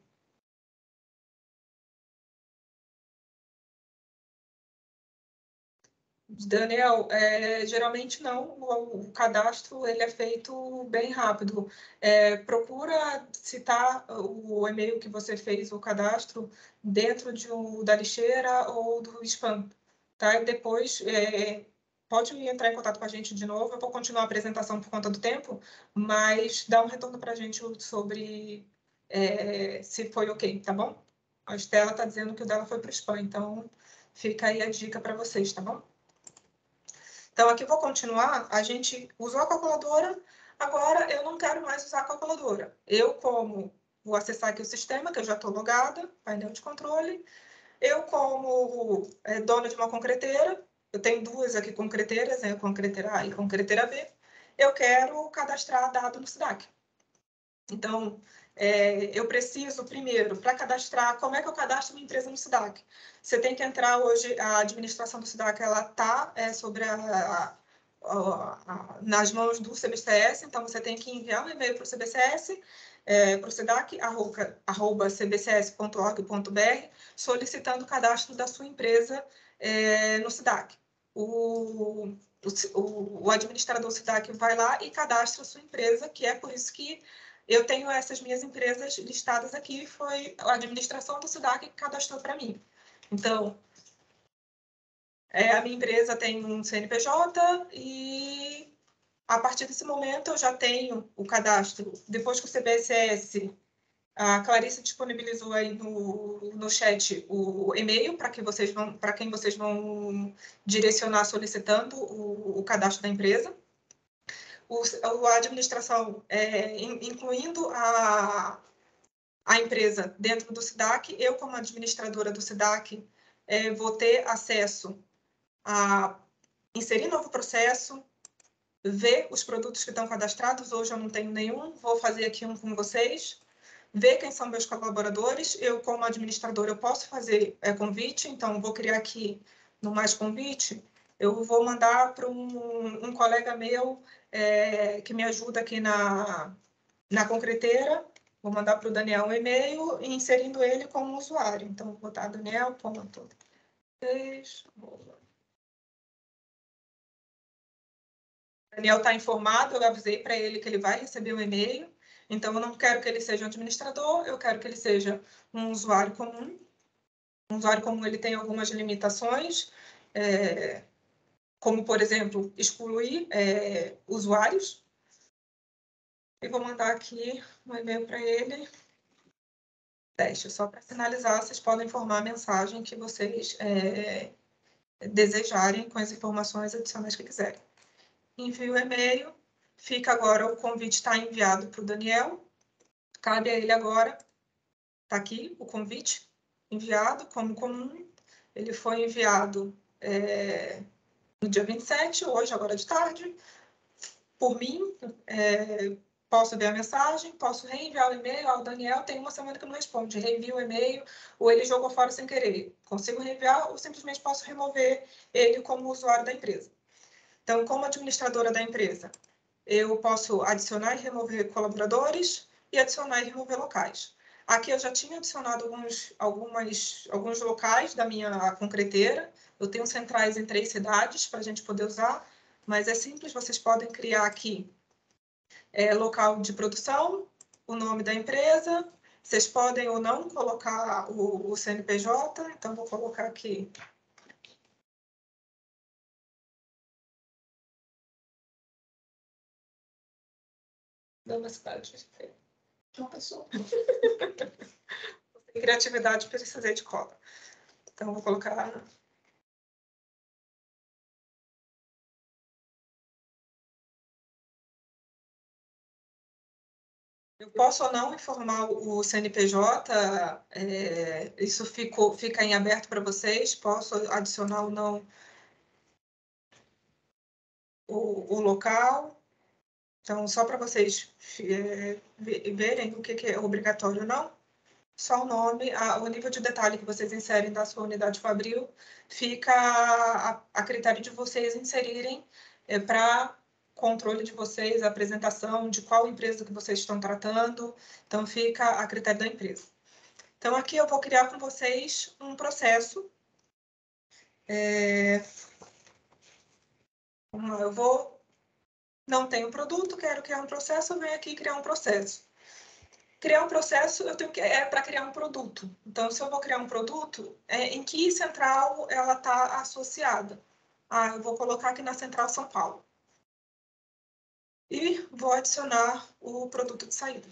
Daniel, geralmente não, o cadastro ele é feito bem rápido. Procura citar o e-mail que você fez o cadastro dentro da lixeira ou do spam, tá? E depois pode entrar em contato com a gente de novo. Eu vou continuar a apresentação por conta do tempo, mas dá um retorno para a gente sobre se foi ok, tá bom? A Estela está dizendo que o dela foi para o spam, então fica aí a dica para vocês, tá bom? Então, aqui vou continuar. A gente usou a calculadora, agora eu não quero mais usar a calculadora. Vou acessar aqui o sistema, que eu já estou logada, painel de controle. Eu, como dona de uma concreteira, eu tenho duas aqui concreteiras, concreteira A e concreteira B, eu quero cadastrar dado no SIDAC. Então, eu preciso, primeiro, para cadastrar, como é que eu cadastro uma empresa no SIDAC? Você tem que entrar hoje, a administração do SIDAC, ela está nas mãos do CBCS, então você tem que enviar um e-mail para o CBCS, para o SIDAC, @cbcs.org.br, solicitando o cadastro da sua empresa no SIDAC. O administrador SIDAC vai lá e cadastra a sua empresa, que é por isso que eu tenho essas minhas empresas listadas aqui, foi a administração do SIDAC que cadastrou para mim. Então, a minha empresa tem um CNPJ e, a partir desse momento, eu já tenho o cadastro. Depois que o CBSS, a Clarice disponibilizou aí no chat o e-mail para quem vocês vão direcionar solicitando o cadastro da empresa. A administração, incluindo a empresa dentro do SIDAC, eu, como administradora do SIDAC, vou ter acesso a inserir novo processo, ver os produtos que estão cadastrados. Hoje eu não tenho nenhum, vou fazer aqui um com vocês, ver quem são meus colaboradores. Eu, como administradora, eu posso fazer convite, então vou criar aqui no Mais Convite. Eu vou mandar para um colega meu que me ajuda aqui na concreteira. Vou mandar para o Daniel um e-mail, inserindo ele como usuário. Então, vou botar Daniel. Daniel está informado, eu avisei para ele que ele vai receber um e-mail. Então, eu não quero que ele seja um administrador, eu quero que ele seja um usuário comum. Um usuário comum, ele tem algumas limitações, como, por exemplo, excluir usuários. E vou mandar aqui um e-mail para ele. teste. Só para finalizar, vocês podem formar a mensagem que vocês desejarem com as informações adicionais que quiserem. Envio o e-mail, fica agora, o convite está enviado para o Daniel, cabe a ele agora, está aqui o convite enviado como comum, ele foi enviado no dia 27, hoje, agora de tarde, por mim, posso ver a mensagem, posso reenviar o e-mail, ao Daniel tem uma semana que não responde, reenvio o e-mail, ou ele jogou fora sem querer, consigo reenviar ou simplesmente posso remover ele como usuário da empresa. Então, como administradora da empresa, eu posso adicionar e remover colaboradores e adicionar e remover locais. Aqui eu já tinha adicionado alguns locais da minha concreteira. Eu tenho centrais em 3 cidades para a gente poder usar, mas é simples, vocês podem criar aqui local de produção, o nome da empresa, vocês podem ou não colocar o CNPJ, então vou colocar aqui. Da uma cidade de uma pessoa. Sem criatividade, precisei de cola. Então, vou colocar... Eu posso ou não informar o CNPJ, isso fica em aberto para vocês, posso adicionar ou não o local. Então, só para vocês verem o que é obrigatório ou não, só o nome, o nível de detalhe que vocês inserem da sua unidade fabril, fica a critério de vocês inserirem para controle de vocês, a apresentação de qual empresa que vocês estão tratando, então fica a critério da empresa. Então, aqui eu vou criar com vocês um processo. Não tenho produto, quero criar um processo, eu venho aqui criar um processo. Criar um processo, eu tenho para criar um produto. Então, se eu vou criar um produto, em que central ela está associada? Eu vou colocar aqui na Central São Paulo. E vou adicionar o produto de saída.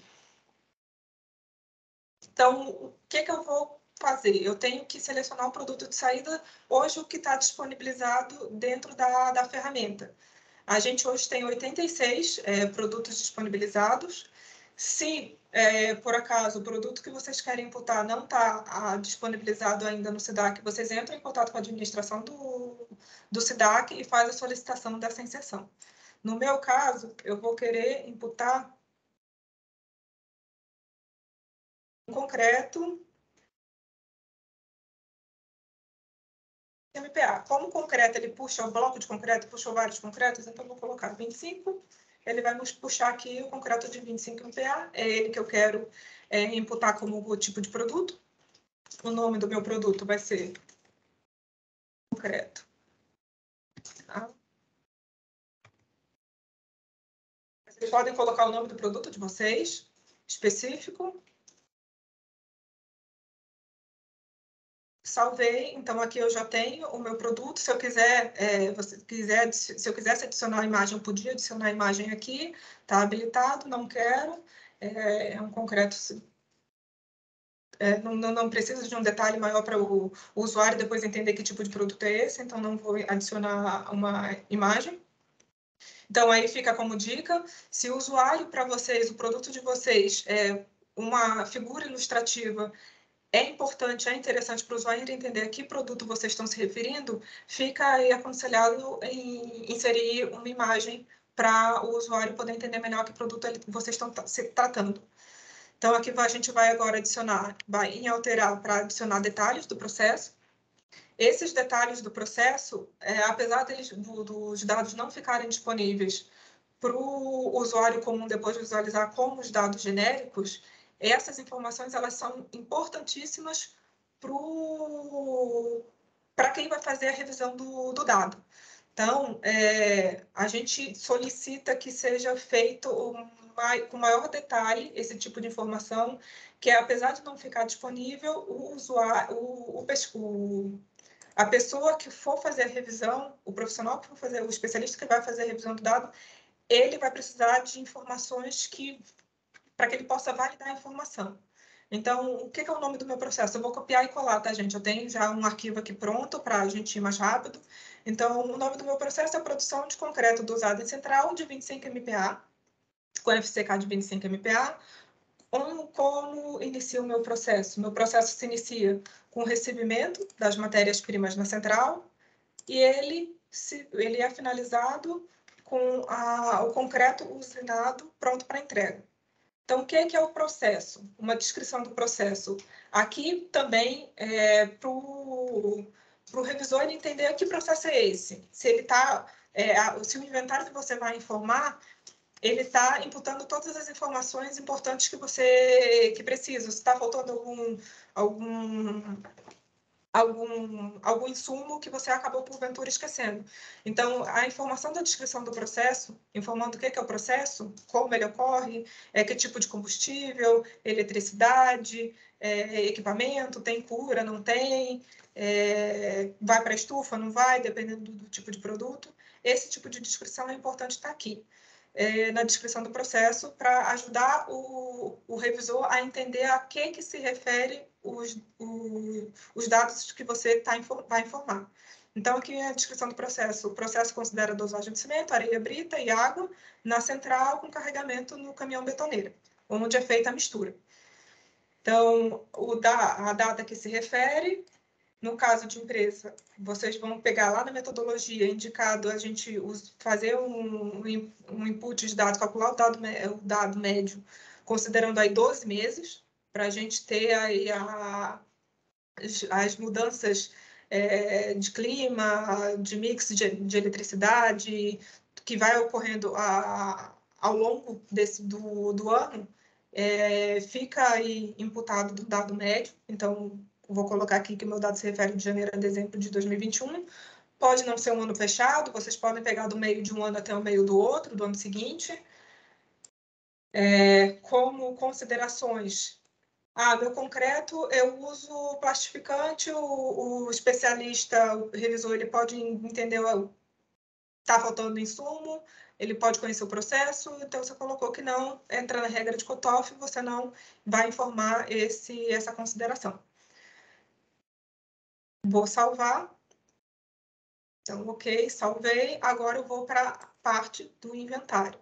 Então, o que eu vou fazer? Eu tenho que selecionar o produto de saída, hoje o que está disponibilizado dentro da ferramenta. A gente hoje tem 86 produtos disponibilizados. Se, por acaso, o produto que vocês querem imputar não está disponibilizado ainda no SIDAC, vocês entram em contato com a administração do SIDAC e faz a solicitação dessa inserção. No meu caso, eu vou querer imputar um concreto MPA. Como o concreto, ele puxa o bloco de concreto, puxou vários concretos, então eu vou colocar 25. Ele vai nos puxar aqui o concreto de 25 MPA. É ele que eu quero imputar como o tipo de produto. O nome do meu produto vai ser concreto. Tá? Vocês podem colocar o nome do produto de vocês, específico. Salvei, então aqui eu já tenho o meu produto. Se eu quiser, se eu quisesse adicionar a imagem, eu podia adicionar a imagem aqui. Está habilitado, não quero. É um concreto. Não precisa de um detalhe maior para o usuário depois entender que tipo de produto é esse, então não vou adicionar uma imagem. Então, aí fica como dica, se o usuário para vocês, o produto de vocês, uma figura ilustrativa é importante, é interessante para o usuário entender a que produto vocês estão se referindo, fica aí aconselhado em inserir uma imagem para o usuário poder entender melhor que produto vocês estão se tratando. Então, aqui a gente vai agora vai em alterar para adicionar detalhes do processo. Esses detalhes do processo, apesar dos dados não ficarem disponíveis para o usuário comum depois de visualizar como os dados genéricos, essas informações elas são importantíssimas para quem vai fazer a revisão do dado. Então, a gente solicita que seja feito com maior detalhe esse tipo de informação, que apesar de não ficar disponível, o usuário, a pessoa que for fazer a revisão, o profissional que for fazer, o especialista que vai fazer a revisão do dado, ele vai precisar de informações para que ele possa validar a informação. Então, o que é o nome do meu processo? Eu vou copiar e colar, tá, gente? Eu tenho já um arquivo aqui pronto para a gente ir mais rápido. Então, o nome do meu processo é a produção de concreto dosado em central de 25 MPa, com FCK de 25 MPa. Como inicia o meu processo? Meu processo se inicia com o recebimento das matérias-primas na central e ele é finalizado com o concreto usinado pronto para entrega. Então, o que é o processo? Uma descrição do processo. Aqui também para o revisor ele entender que processo é esse. Se ele tá, se o inventário que você vai informar, ele está imputando todas as informações importantes que você precisa. Se está faltando algum insumo que você acabou, porventura, esquecendo. Então, a informação da descrição do processo, informando o que é o processo, como ele ocorre, que tipo de combustível, eletricidade, equipamento, tem cura, não tem, vai para a estufa, não vai, dependendo do tipo de produto. Esse tipo de descrição é importante estar aqui. Na descrição do processo para ajudar o revisor a entender a que se refere os dados que você vai informar. Então, aqui é a descrição do processo. O processo considera dosagem de cimento, areia brita e água na central com carregamento no caminhão betoneira, onde é feita a mistura. Então, a data que se refere, no caso de empresa, vocês vão pegar lá na metodologia indicado a gente fazer um input de dados, calcular o dado médio, considerando aí 12 meses, para a gente ter aí as mudanças de clima, de mix de eletricidade, que vai ocorrendo ao longo do ano, fica aí imputado do dado médio. Então, vou colocar aqui que o meu dado se refere de janeiro a dezembro de 2021. Pode não ser um ano fechado, vocês podem pegar do meio de um ano até o meio do outro, do ano seguinte. Como considerações, meu concreto, eu uso plastificante, o especialista, o revisor, ele pode entender, está faltando insumo, ele pode conhecer o processo, então você colocou que não entra na regra de cutoff, você não vai informar essa consideração. Vou salvar. Então, ok, salvei. Agora eu vou para a parte do inventário.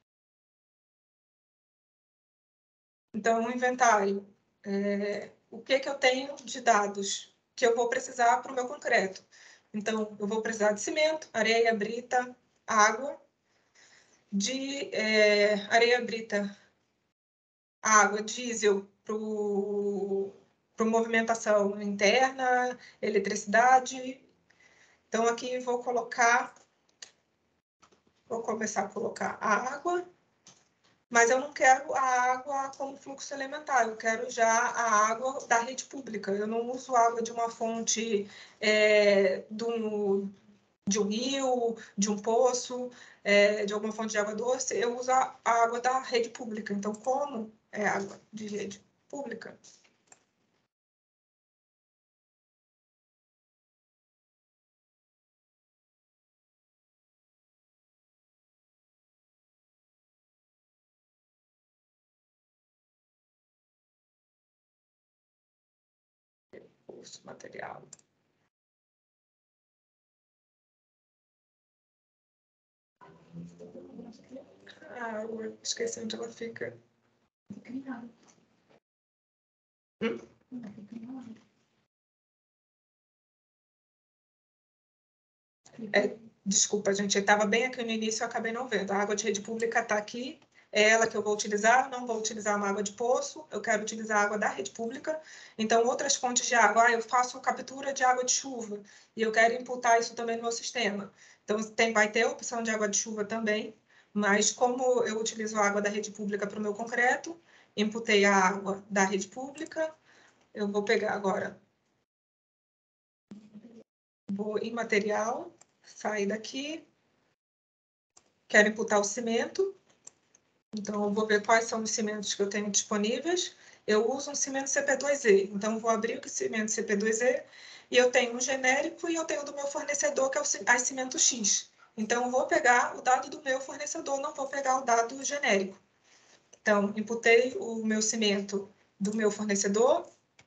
Então, o inventário, o que eu tenho de dados que eu vou precisar para o meu concreto? Então, eu vou precisar de cimento, areia, brita, água, de areia, brita, água, diesel para movimentação interna, eletricidade. Então, aqui vou começar a colocar a água, mas eu não quero a água como fluxo elementar, eu quero já a água da rede pública. Eu não uso água de uma fonte de um rio, de um poço, de alguma fonte de água doce, eu uso a água da rede pública. Então, como é água de rede pública? Recurso material. Eu esqueci onde ela fica. Desculpa, gente, estava bem aqui no início, eu acabei não vendo. A água de rede pública está aqui, é ela que eu vou utilizar, não vou utilizar uma água de poço, eu quero utilizar a água da rede pública. Então, outras fontes de água, eu faço captura de água de chuva, e eu quero imputar isso também no meu sistema. Então, vai ter a opção de água de chuva também, mas como eu utilizo a água da rede pública para o meu concreto, imputei a água da rede pública, eu vou pegar agora, vou em material, sair daqui, quero imputar o cimento, então eu vou ver quais são os cimentos que eu tenho disponíveis. Eu uso um cimento CP2E, então eu vou abrir o cimento CP2E e eu tenho um genérico e eu tenho do meu fornecedor, que é o cimento X. Então eu vou pegar o dado do meu fornecedor, não vou pegar o dado genérico. Então, imputei o meu cimento do meu fornecedor.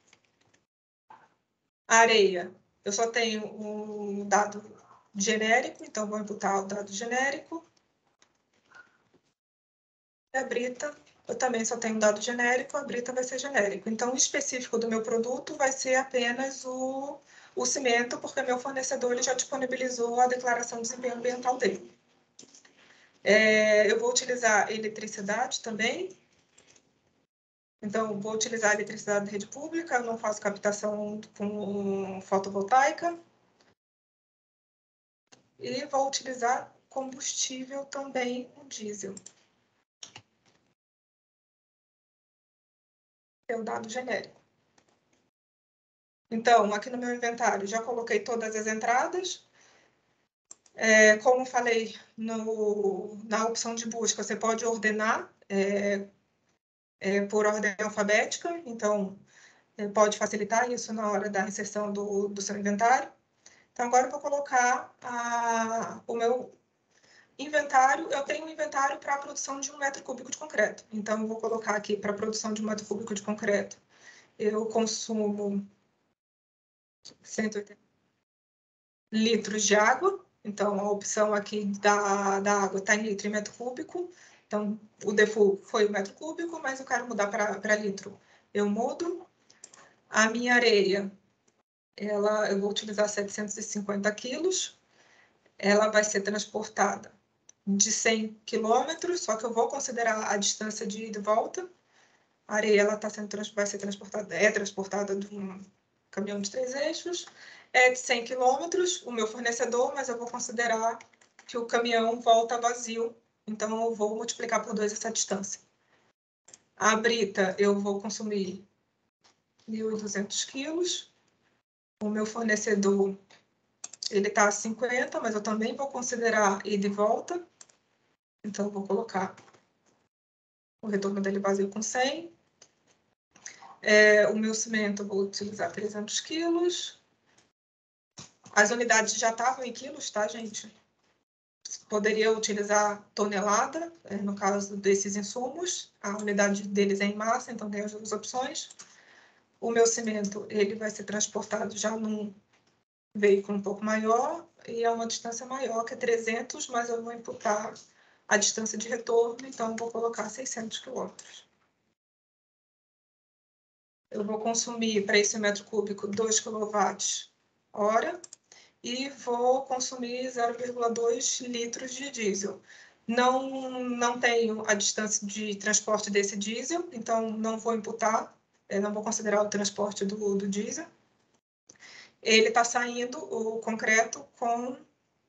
A areia, eu só tenho um dado genérico, então vou imputar o dado genérico. E a brita, eu também só tenho um dado genérico, a brita vai ser genérico. Então, o específico do meu produto vai ser apenas o cimento, porque meu fornecedor ele já disponibilizou a declaração de desempenho ambiental dele. Eu vou utilizar eletricidade também. Então, vou utilizar a eletricidade da rede pública, eu não faço captação com fotovoltaica. E vou utilizar combustível também, o diesel. É o dado genérico. Então, aqui no meu inventário, já coloquei todas as entradas. Como falei na opção de busca, você pode ordenar por ordem alfabética, então pode facilitar isso na hora da inserção do seu inventário. Então, agora eu vou colocar o meu inventário. Eu tenho um inventário para a produção de 1 metro cúbico de concreto. Então, eu vou colocar aqui para a produção de 1 metro cúbico de concreto. Eu consumo 180 litros de água. Então, a opção aqui da água está em litro e metro cúbico. Então, o default foi o metro cúbico, mas eu quero mudar para litro. Eu mudo. A minha areia, eu vou utilizar 750 quilos. Ela vai ser transportada de 100 quilômetros, só que eu vou considerar a distância de ida e volta. A areia vai ser transportada de um caminhão de 3 eixos. É de 100 quilômetros o meu fornecedor, mas eu vou considerar que o caminhão volta vazio, então eu vou multiplicar por 2 essa distância. A brita eu vou consumir 1.200 quilos. O meu fornecedor ele está a 50, mas eu também vou considerar ida e volta. Então, eu vou colocar o retorno dele vazio com 100. O meu cimento eu vou utilizar 300 quilos. As unidades já estavam em quilos, tá, gente? Poderia utilizar tonelada, no caso desses insumos. A unidade deles é em massa, então tem as duas opções. O meu cimento ele vai ser transportado já num veículo um pouco maior e é uma distância maior, que é 300, mas eu vou imputar a distância de retorno, então vou colocar 600 quilômetros. Eu vou consumir para esse metro cúbico 2 kWh e vou consumir 0,2 litros de diesel. Não tenho a distância de transporte desse diesel, então não vou imputar, não vou considerar o transporte do diesel. Ele está saindo, o concreto, com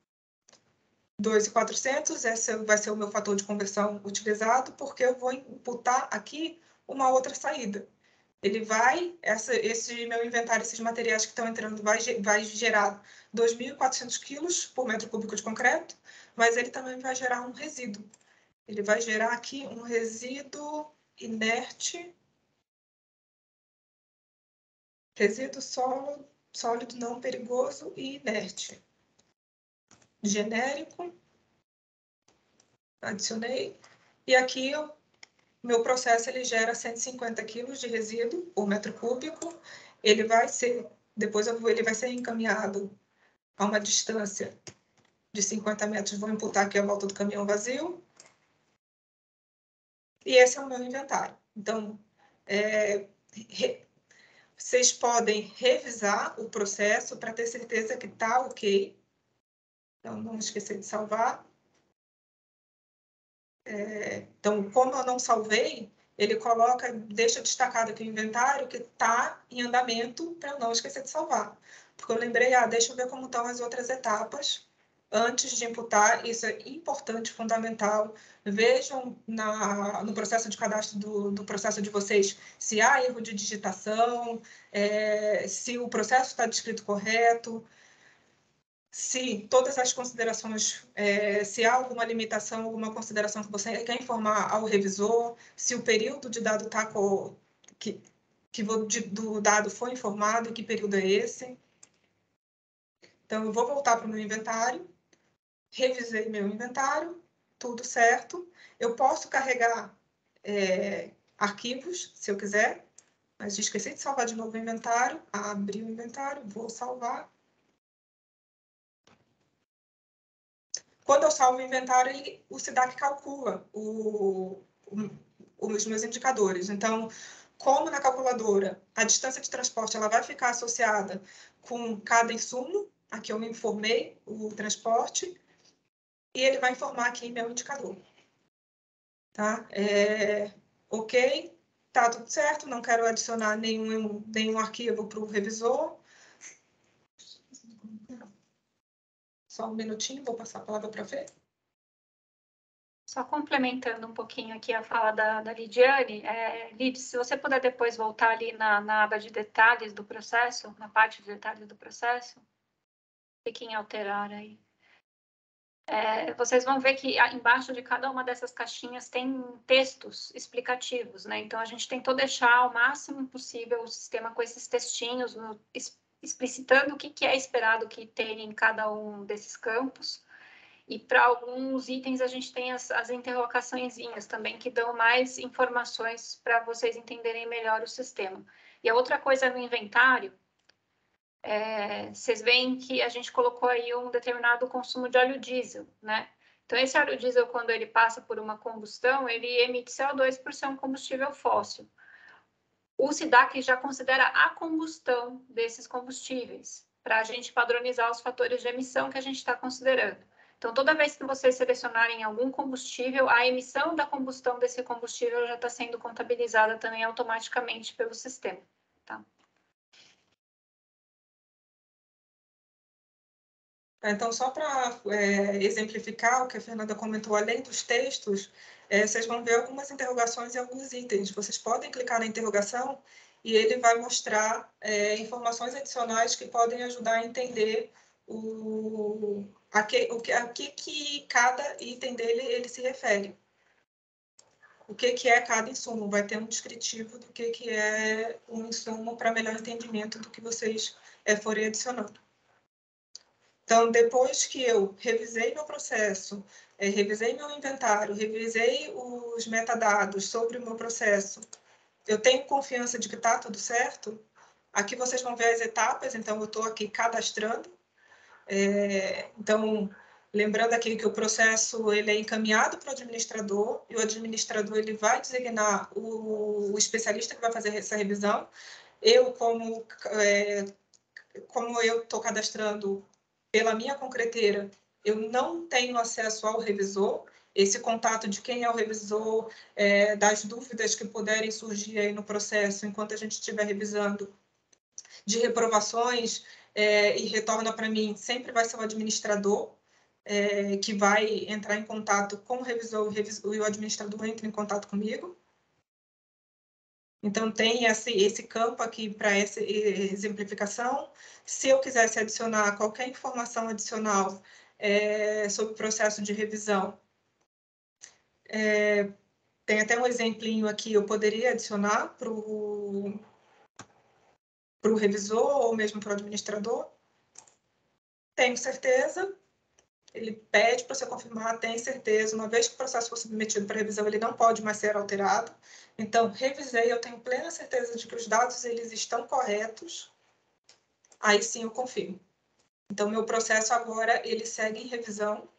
2.400, esse vai ser o meu fator de conversão utilizado, porque eu vou imputar aqui uma outra saída. Ele vai, esse meu inventário, esses materiais que estão entrando, vai gerar 2.400 quilos por metro cúbico de concreto, mas ele também vai gerar um resíduo. Ele vai gerar aqui um resíduo inerte, resíduo sólido não perigoso e inerte. Genérico, adicionei, e aqui meu processo ele gera 150 quilos de resíduo por metro cúbico. Depois ele vai ser encaminhado a uma distância de 50 metros, vou imputar aqui a volta do caminhão vazio. E esse é o meu inventário. Então, vocês podem revisar o processo para ter certeza que está ok. Então, não esquecer de salvar. Então, como eu não salvei, ele deixa destacado aqui o inventário que está em andamento para eu não esquecer de salvar. Porque eu lembrei, deixa eu ver como estão as outras etapas antes de imputar. Isso é importante, fundamental. Vejam no processo de cadastro do processo de vocês se há erro de digitação, se o processo está descrito correto, se todas as considerações, se há alguma limitação, alguma consideração que você quer informar ao revisor, se o período de dado do dado foi informado, que período é esse. Então, eu vou voltar para o meu inventário, revisei meu inventário, tudo certo. Eu posso carregar arquivos, se eu quiser. Mas esqueci de salvar de novo o inventário. Abri o inventário, vou salvar. Quando eu salvo o inventário, o SIDAC calcula os meus indicadores. Então, como na calculadora a distância de transporte ela vai ficar associada com cada insumo, aqui eu me informei o transporte, e ele vai informar aqui meu indicador. Tá? Ok, tá tudo certo, não quero adicionar nenhum arquivo para o revisor. Só um minutinho, vou passar a palavra para a Fê. Só complementando um pouquinho aqui a fala da Lidiane, Lid, se você puder depois voltar ali na aba de detalhes do processo, na parte de detalhes do processo, clique em alterar aí. Vocês vão ver que embaixo de cada uma dessas caixinhas tem textos explicativos, né? Então, a gente tentou deixar o máximo possível o sistema com esses textinhos, explicitando o que é esperado que tenha em cada um desses campos. E para alguns itens a gente tem as interrogaçõezinhas também, que dão mais informações para vocês entenderem melhor o sistema. E a outra coisa no inventário, vocês veem que a gente colocou aí um determinado consumo de óleo diesel, né? Então, esse óleo diesel, quando ele passa por uma combustão, ele emite CO2 por ser um combustível fóssil. O SIDAC já considera a combustão desses combustíveis, para a gente padronizar os fatores de emissão que a gente está considerando. Então, toda vez que vocês selecionarem algum combustível, a emissão da combustão desse combustível já está sendo contabilizada também automaticamente pelo sistema. Tá? Então, só para exemplificar o que a Fernanda comentou, além dos textos, vocês vão ver algumas interrogações e alguns itens. Vocês podem clicar na interrogação e ele vai mostrar informações adicionais que podem ajudar a entender a que cada item dele ele se refere. O que é cada insumo? Vai ter um descritivo do que é um insumo para melhor entendimento do que vocês forem adicionando. Então, depois que eu revisei meu processo, revisei meu inventário, revisei os metadados sobre o meu processo, eu tenho confiança de que está tudo certo. Aqui vocês vão ver as etapas, então eu estou aqui cadastrando. Então, lembrando aqui que o processo ele é encaminhado para o administrador, e o administrador ele vai designar o especialista que vai fazer essa revisão. Eu, como eu estou cadastrando pela minha concreteira, eu não tenho acesso ao revisor. Esse contato de quem é o revisor, das dúvidas que puderem surgir aí no processo enquanto a gente estiver revisando, de reprovações, e retorna para mim, sempre vai ser o administrador, que vai entrar em contato com o revisor e o administrador entra em contato comigo. Então, tem esse campo aqui para essa exemplificação. Se eu quisesse adicionar qualquer informação adicional sobre o processo de revisão, tem até um exemplinho aqui, eu poderia adicionar para o revisor ou mesmo para o administrador. Tenho certeza. Ele pede para você confirmar, tem certeza. Uma vez que o processo for submetido para revisão, ele não pode mais ser alterado. Então, revisei, eu tenho plena certeza de que os dados eles estão corretos. Aí sim eu confirmo. Então, meu processo agora, ele segue em revisão.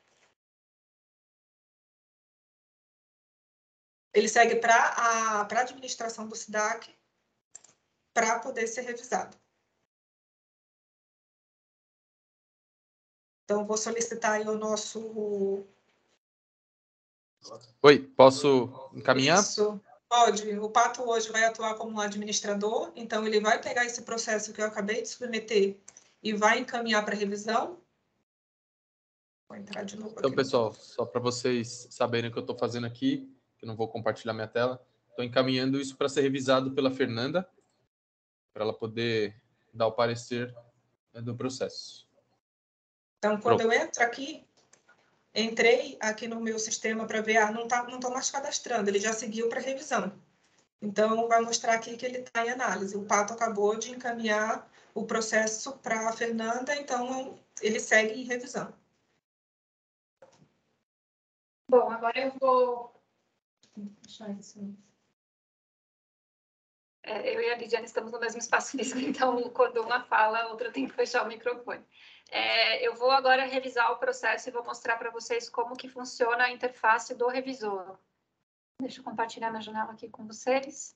Ele segue para a administração do SIDAC para poder ser revisado. Então, vou solicitar aí o nosso... Oi, posso encaminhar? Isso, pode. O Pato hoje vai atuar como administrador, então ele vai pegar esse processo que eu acabei de submeter e vai encaminhar para revisão. Vou entrar de novo Então, aqui. pessoal, só para vocês saberem o que eu estou fazendo aqui, que eu não vou compartilhar minha tela, estou encaminhando isso para ser revisado pela Fernanda, para ela poder dar o parecer do processo. Então, quando eu entro aqui, entrei aqui no meu sistema para ver, não estou mais cadastrando, ele já seguiu para revisão. Então, vai mostrar aqui que ele está em análise. O Pato acabou de encaminhar o processo para a Fernanda, então ele segue em revisão. Bom, agora eu vou... deixar isso. Eu e a Lidiane estamos no mesmo espaço físico, então quando uma fala, a outra tem que fechar o microfone. Eu vou agora revisar o processo e vou mostrar para vocês como que funciona a interface do revisor. Deixa eu compartilhar minha janela aqui com vocês.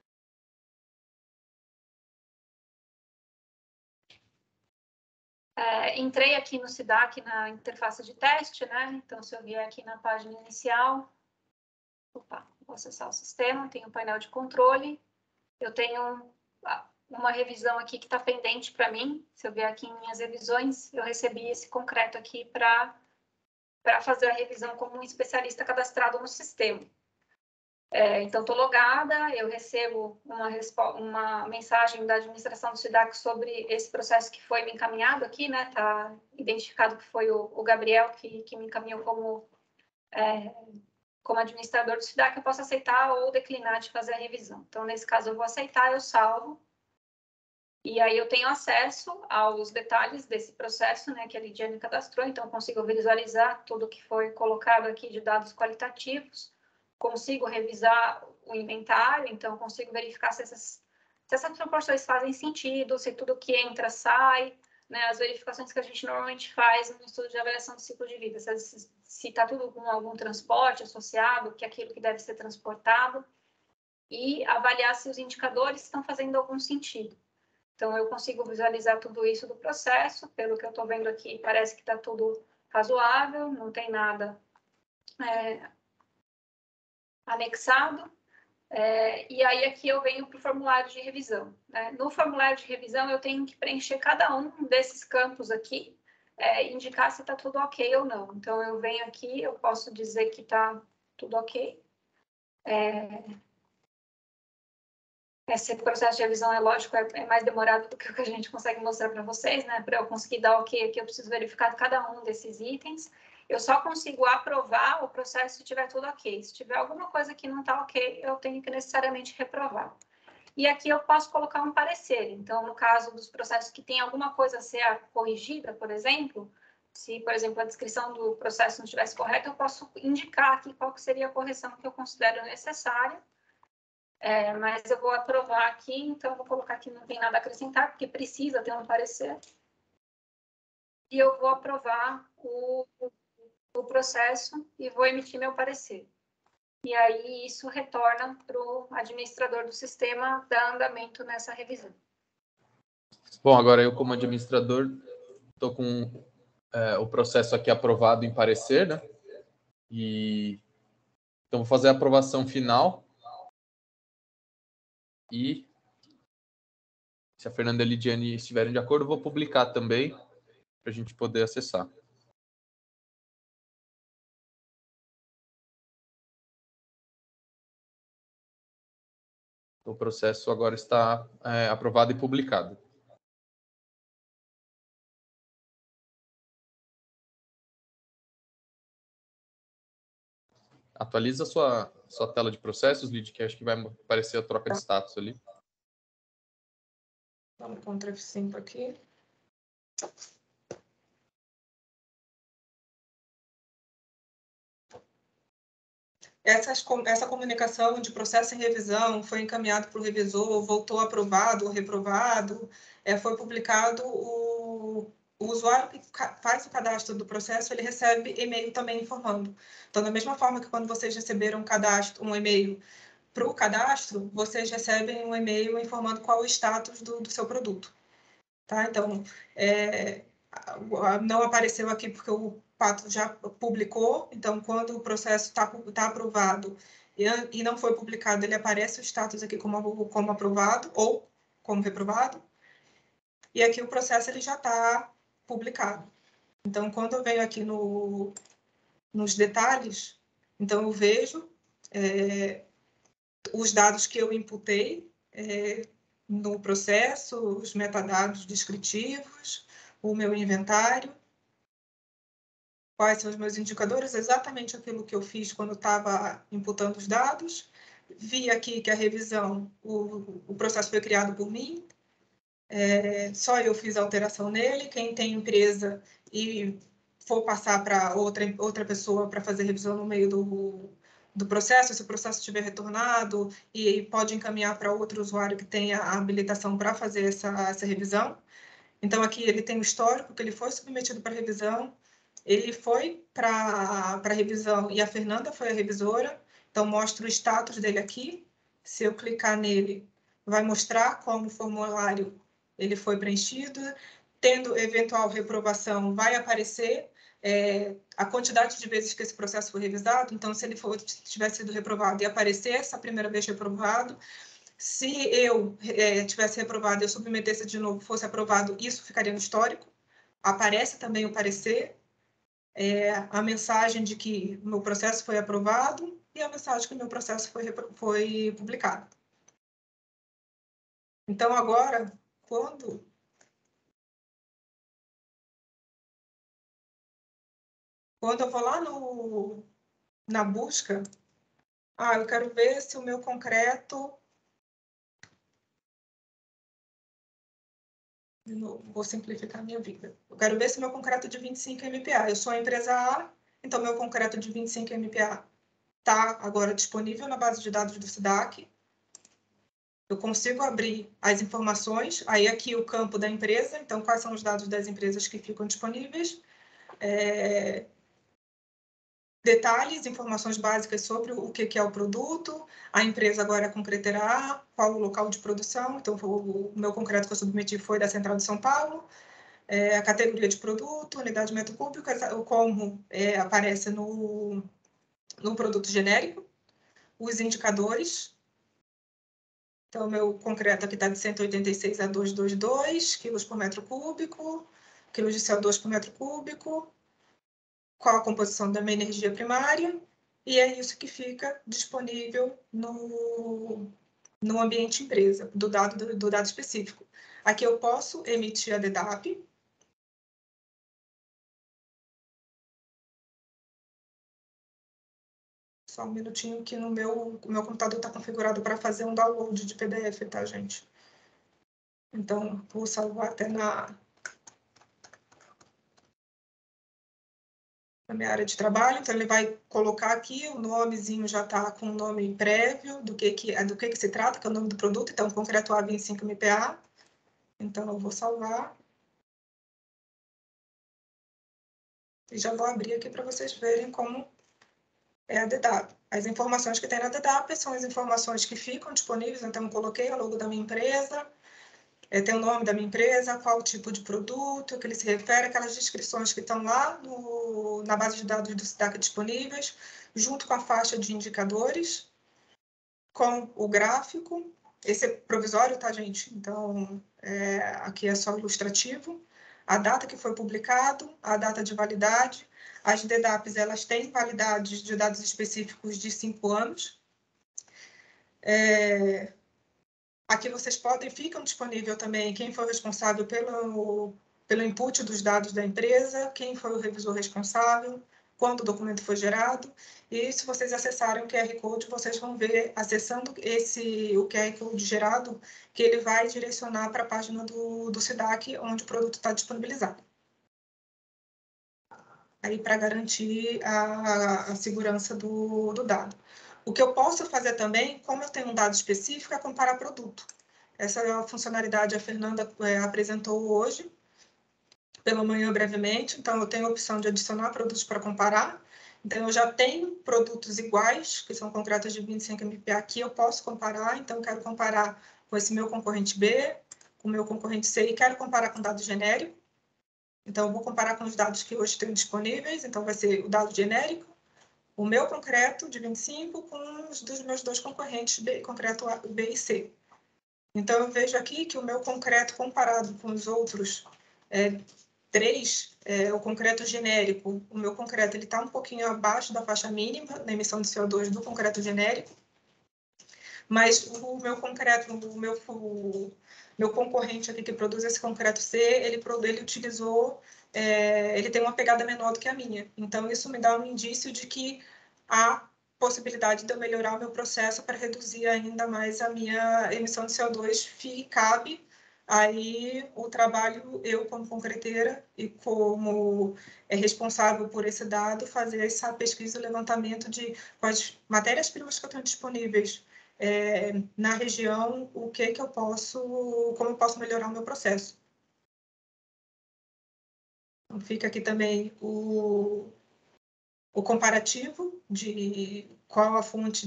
Entrei aqui no SIDAC na interface de teste, né? Então, se eu vier aqui na página inicial, vou acessar o sistema, tem o painel de controle, eu tenho uma revisão aqui que está pendente para mim. Se eu vier aqui em minhas revisões, eu recebi esse concreto aqui para fazer a revisão como um especialista cadastrado no sistema. Então, estou logada, eu recebo uma mensagem da administração do SIDAC sobre esse processo que foi me encaminhado aqui, né? Está identificado que foi o Gabriel que me encaminhou como administrador do SIDAC. Eu posso aceitar ou declinar de fazer a revisão. Então, nesse caso, eu vou aceitar, eu salvo. E aí eu tenho acesso aos detalhes desse processo, né, que a Lidiane cadastrou. Então, eu consigo visualizar tudo que foi colocado aqui de dados qualitativos. Consigo revisar o inventário, então consigo verificar se essas proporções fazem sentido, se tudo que entra sai, né, as verificações que a gente normalmente faz no estudo de avaliação do ciclo de vida, se está tudo com algum transporte associado, que é aquilo que deve ser transportado, e avaliar se os indicadores estão fazendo algum sentido. Então, eu consigo visualizar tudo isso do processo, pelo que eu estou vendo aqui, parece que está tudo razoável, não tem nada anexado, e aí aqui eu venho para o formulário de revisão, né? No formulário de revisão eu tenho que preencher cada um desses campos aqui, indicar se está tudo ok ou não. Então eu venho aqui, eu posso dizer que está tudo ok. Esse processo de revisão, lógico, é mais demorado do que o que a gente consegue mostrar para vocês, né? Para eu conseguir dar ok aqui, eu preciso verificar cada um desses itens. Eu só consigo aprovar o processo se tiver tudo ok. Se tiver alguma coisa que não está ok, eu tenho que necessariamente reprovar. E aqui eu posso colocar um parecer. Então, no caso dos processos que tem alguma coisa a ser corrigida, por exemplo, se, por exemplo, a descrição do processo não estivesse correta, eu posso indicar aqui qual que seria a correção que eu considero necessária. Mas eu vou aprovar aqui, então eu vou colocar que não tem nada a acrescentar, porque precisa ter um parecer. E eu vou aprovar o processo e vou emitir meu parecer. E aí isso retorna para o administrador do sistema dar andamento nessa revisão. Bom, agora eu como administrador estou com o processo aqui aprovado em parecer, né? Então vou fazer a aprovação final. E se a Fernanda e a Lidiane estiverem de acordo, eu vou publicar também para a gente poder acessar. O processo agora está aprovado e publicado. Atualiza a sua tela de processos, Lid, que acho que vai aparecer a troca de status ali. Vamos Ctrl F5 aqui. Essa comunicação de processo em revisão foi encaminhado para o revisor, voltou aprovado ou reprovado, foi publicado, o usuário que faz o cadastro do processo, ele recebe e-mail também informando. Então, da mesma forma que quando vocês receberam um e-mail para o cadastro, vocês recebem um e-mail informando qual é o status do seu produto. Tá? Então, não apareceu aqui porque o Pato já publicou, então, quando o processo está aprovado e não foi publicado, ele aparece o status aqui como aprovado ou como reprovado, e aqui o processo ele já está publicado. Então, quando eu venho aqui nos detalhes, então eu vejo os dados que eu imputei no processo, os metadados descritivos, o meu inventário, quais são os meus indicadores, exatamente aquilo que eu fiz quando estava imputando os dados. Vi aqui que a revisão, o processo foi criado por mim, só eu fiz a alteração nele. Quem tem empresa e for passar para outra pessoa para fazer revisão no meio do processo, se o processo estiver retornado, e pode encaminhar para outro usuário que tenha a habilitação para fazer essa revisão. Então, aqui ele tem o histórico, que ele foi submetido para revisão, ele foi para revisão e a Fernanda foi a revisora, então mostra o status dele aqui. Se eu clicar nele, vai mostrar como o formulário ele foi preenchido, tendo eventual reprovação, vai aparecer a quantidade de vezes que esse processo foi revisado. Então, se ele tivesse sido reprovado e aparecer essa primeira vez reprovado, se eu tivesse reprovado e eu submetesse de novo, fosse aprovado, isso ficaria no histórico. Aparece também o parecer, a mensagem de que o meu processo foi aprovado e a mensagem que o meu processo foi publicado. Então, agora, quando eu vou lá na busca, eu quero ver se o meu concreto... Vou simplificar a minha vida. Eu quero ver se o meu concreto de 25 MPa. Eu sou a empresa A, então meu concreto de 25 MPa está agora disponível na base de dados do SIDAC. Eu consigo abrir as informações, aí aqui o campo da empresa, então quais são os dados das empresas que ficam disponíveis, detalhes, informações básicas sobre o que é o produto, a empresa agora é a concreteira A, qual o local de produção, então o meu concreto que eu submeti foi da Central de São Paulo, a categoria de produto, unidade de metro cúbico, como aparece no produto genérico, os indicadores. Então, o meu concreto aqui está de 186 a 222 quilos por metro cúbico, quilos de CO2 por metro cúbico, qual a composição da minha energia primária, e é isso que fica disponível no ambiente empresa, do dado específico. Aqui eu posso emitir a DDAP. Só um minutinho que o meu computador está configurado para fazer um download de PDF, tá, gente? Então, vou salvar até na minha área de trabalho. Então, ele vai colocar aqui, o nomezinho já está com o nome prévio do que se trata, que é o nome do produto. Então, concreto A 25 MPa. Então, eu vou salvar. E já vou abrir aqui para vocês verem como é a DDAP. As informações que tem na DDAP são as informações que ficam disponíveis. Então, eu coloquei o logo da minha empresa, tem o nome da minha empresa, qual o tipo de produto, que ele se refere, aquelas descrições que estão lá na base de dados do SIDAC disponíveis, junto com a faixa de indicadores, com o gráfico. Esse é provisório, tá, gente? Então, aqui é só ilustrativo. A data que foi publicado, a data de validade. As DDAPs, elas têm validade de dados específicos de 5 anos. Aqui vocês ficam disponível também quem foi responsável pelo input dos dados da empresa, quem foi o revisor responsável, quando o documento foi gerado. E se vocês acessarem o QR Code, vocês vão ver, acessando o QR Code gerado, que ele vai direcionar para a página do SIDAC, onde o produto está disponibilizado. Aí, para garantir a segurança do dado. O que eu posso fazer também, como eu tenho um dado específico, é comparar produto. Essa é a funcionalidade a Fernanda apresentou hoje, pela manhã brevemente. Então, eu tenho a opção de adicionar produtos para comparar. Então, eu já tenho produtos iguais, que são concretos de 25 MPa, que eu posso comparar. Então, eu quero comparar com esse meu concorrente B, com o meu concorrente C, e quero comparar com dado genérico. Então, eu vou comparar com os dados que hoje tenho disponíveis. Então, vai ser o dado genérico, o meu concreto de 25 com os dos meus dois concorrentes, concreto A, B e C. Então, eu vejo aqui que o meu concreto comparado com os outros três, o concreto genérico, o meu concreto está um pouquinho abaixo da faixa mínima na emissão de CO2 do concreto genérico, mas o meu concreto, meu concorrente aqui que produz esse concreto C, ele utilizou, ele tem uma pegada menor do que a minha. Então, isso me dá um indício de que há possibilidade de eu melhorar o meu processo para reduzir ainda mais a minha emissão de CO2, cabe aí o trabalho, eu como concreteira e como responsável por esse dado, fazer essa pesquisa e levantamento de quais matérias-primas que eu tenho disponíveis na região, o que eu posso, como eu posso melhorar o meu processo. Então, fica aqui também o comparativo de qual a fonte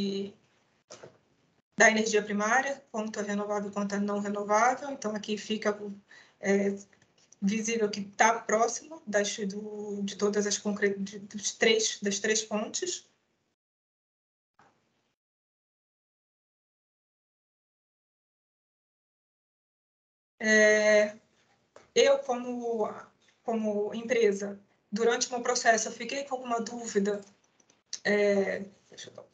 da energia primária, quanto é renovável e quanto é não renovável. Então, aqui fica visível que está próximo de todas as das três fontes. Eu, como empresa, durante o meu processo, eu fiquei com alguma dúvida. Deixa eu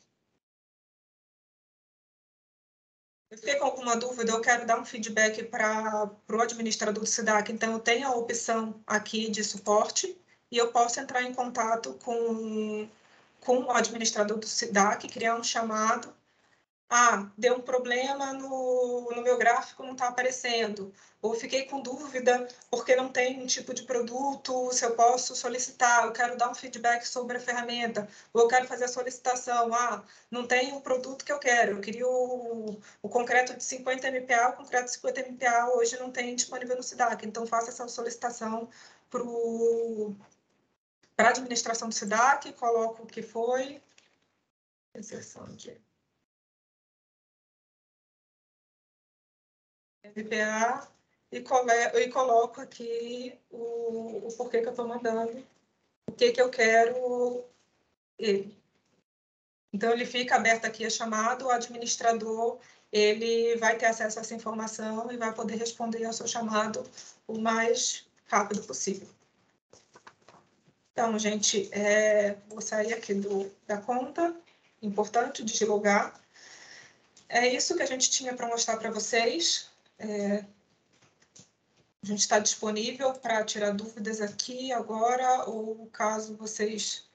Eu fiquei com alguma dúvida, eu quero dar um feedback para o administrador do SIDAC, então eu tenho a opção aqui de suporte e eu posso entrar em contato com o administrador do SIDAC, criar um chamado. Deu um problema no meu gráfico, não está aparecendo. Ou fiquei com dúvida porque não tem um tipo de produto, se eu posso solicitar, eu quero dar um feedback sobre a ferramenta, ou eu quero fazer a solicitação, não tem o produto que eu quero, eu queria o concreto de 50 MPa, o concreto de 50 MPa hoje não tem disponível no SIDAC, então faça essa solicitação para a administração do SIDAC, coloco o que foi, inserção aqui. MPA e coloco aqui o porquê que eu estou mandando, o que eu quero ele. Então, ele fica aberto aqui a chamado, o administrador ele vai ter acesso a essa informação e vai poder responder ao seu chamado o mais rápido possível. Então, gente, vou sair aqui da conta, importante deslogar. É isso que a gente tinha para mostrar para vocês. A gente está disponível para tirar dúvidas aqui agora, ou caso vocês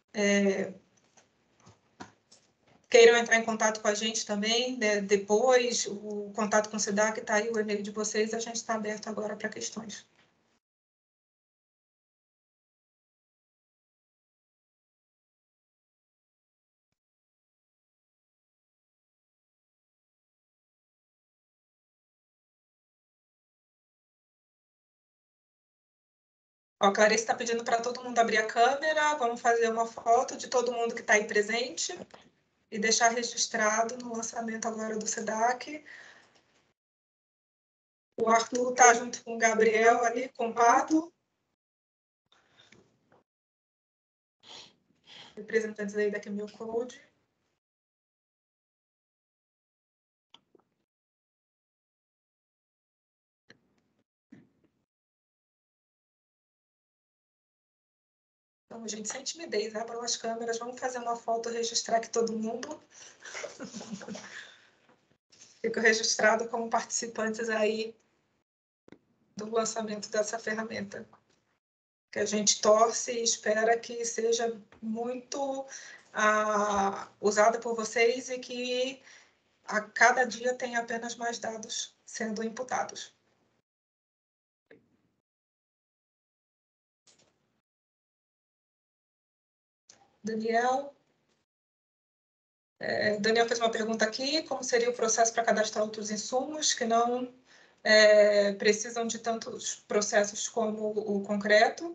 queiram entrar em contato com a gente também, né, depois, o contato com o SIDAC está aí, o e-mail de vocês, a gente está aberto agora para questões. A Clarice está pedindo para todo mundo abrir a câmera, vamos fazer uma foto de todo mundo que está aí presente e deixar registrado no lançamento agora do SIDAC. O Arthur está junto com o Gabriel ali, com o Pato. Representantes aí da Chemical Code. Então, gente, sem timidez, abram as câmeras, vamos fazer uma foto, registrar aqui todo mundo. Fico registrado como participantes aí do lançamento dessa ferramenta. Que a gente torce e espera que seja muito usada por vocês e que a cada dia tenha apenas mais dados sendo imputados. Daniel fez uma pergunta aqui, como seria o processo para cadastrar outros insumos que não precisam de tantos processos como o concreto,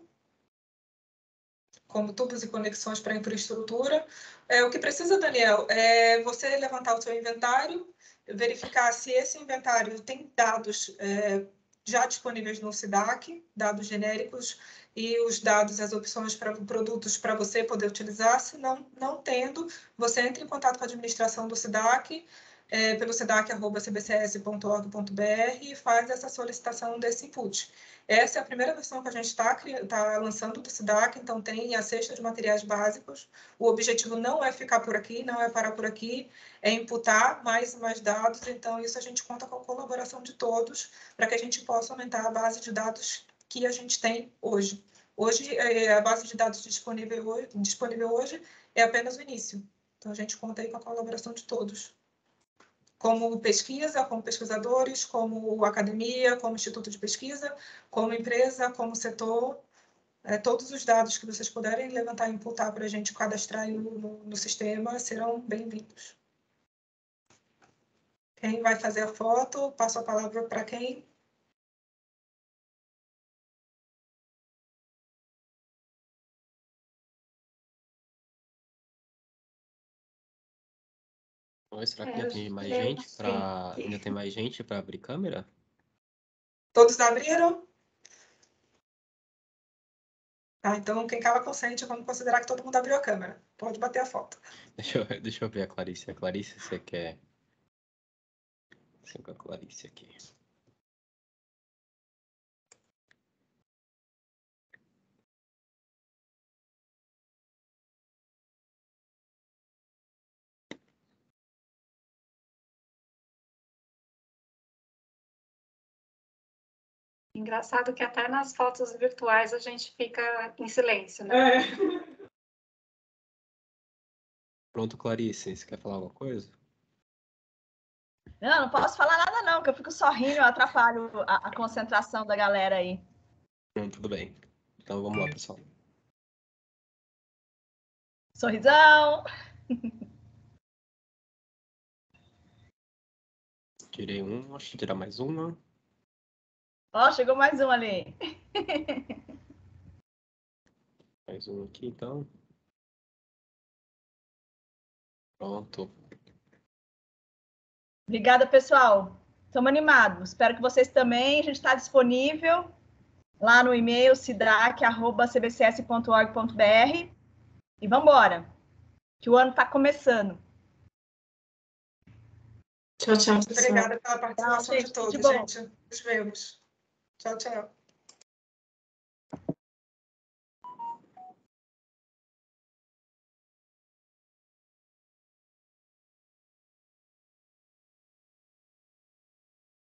como tubos e conexões para infraestrutura. O que precisa, Daniel, é você levantar o seu inventário, verificar se esse inventário tem dados já disponíveis no SIDAC, dados genéricos, e os dados, as opções para produtos para você poder utilizar. Se não tendo, você entra em contato com a administração do SIDAC, pelo sidac@cbcs.org.br e faz essa solicitação desse input. Essa é a primeira versão que a gente está lançando do SIDAC, então tem a cesta de materiais básicos. O objetivo não é ficar por aqui, não é parar por aqui, é imputar mais e mais dados, então isso a gente conta com a colaboração de todos para que a gente possa aumentar a base de dados que a gente tem hoje. Hoje, a base de dados disponível hoje é apenas o início, então a gente conta aí com a colaboração de todos. como pesquisa, como pesquisadores, como academia, como instituto de pesquisa, como empresa, como setor. Todos os dados que vocês puderem levantar e imputar para a gente cadastrar no sistema serão bem-vindos. Quem vai fazer a foto, passo a palavra para quem? Será que ainda tem mais gente para ainda tem mais gente para abrir câmera? Todos abriram? Então, quem estava consciente, vamos considerar que todo mundo abriu a câmera. Pode bater a foto. Deixa eu ver a Clarice. A Clarice, você quer... Deixa eu ver a Clarice aqui. Engraçado que até nas fotos virtuais a gente fica em silêncio, né? Pronto, Clarice, você quer falar alguma coisa? Não posso falar nada não, que eu fico só rindo, eu atrapalho a concentração da galera aí. Tudo bem. Então vamos lá, pessoal. Sorrisão! Tirei um, acho que tirar mais uma. Ó, chegou mais um ali. Mais um aqui, então. Pronto. Obrigada, pessoal. Estamos animados. Espero que vocês também. A gente está disponível lá no e-mail cidac@cbcs.org.br. E vamos embora, que o ano está começando. Tchau, tchau. Obrigada pela participação de todos, gente. Nos vemos. Tchau, tchau.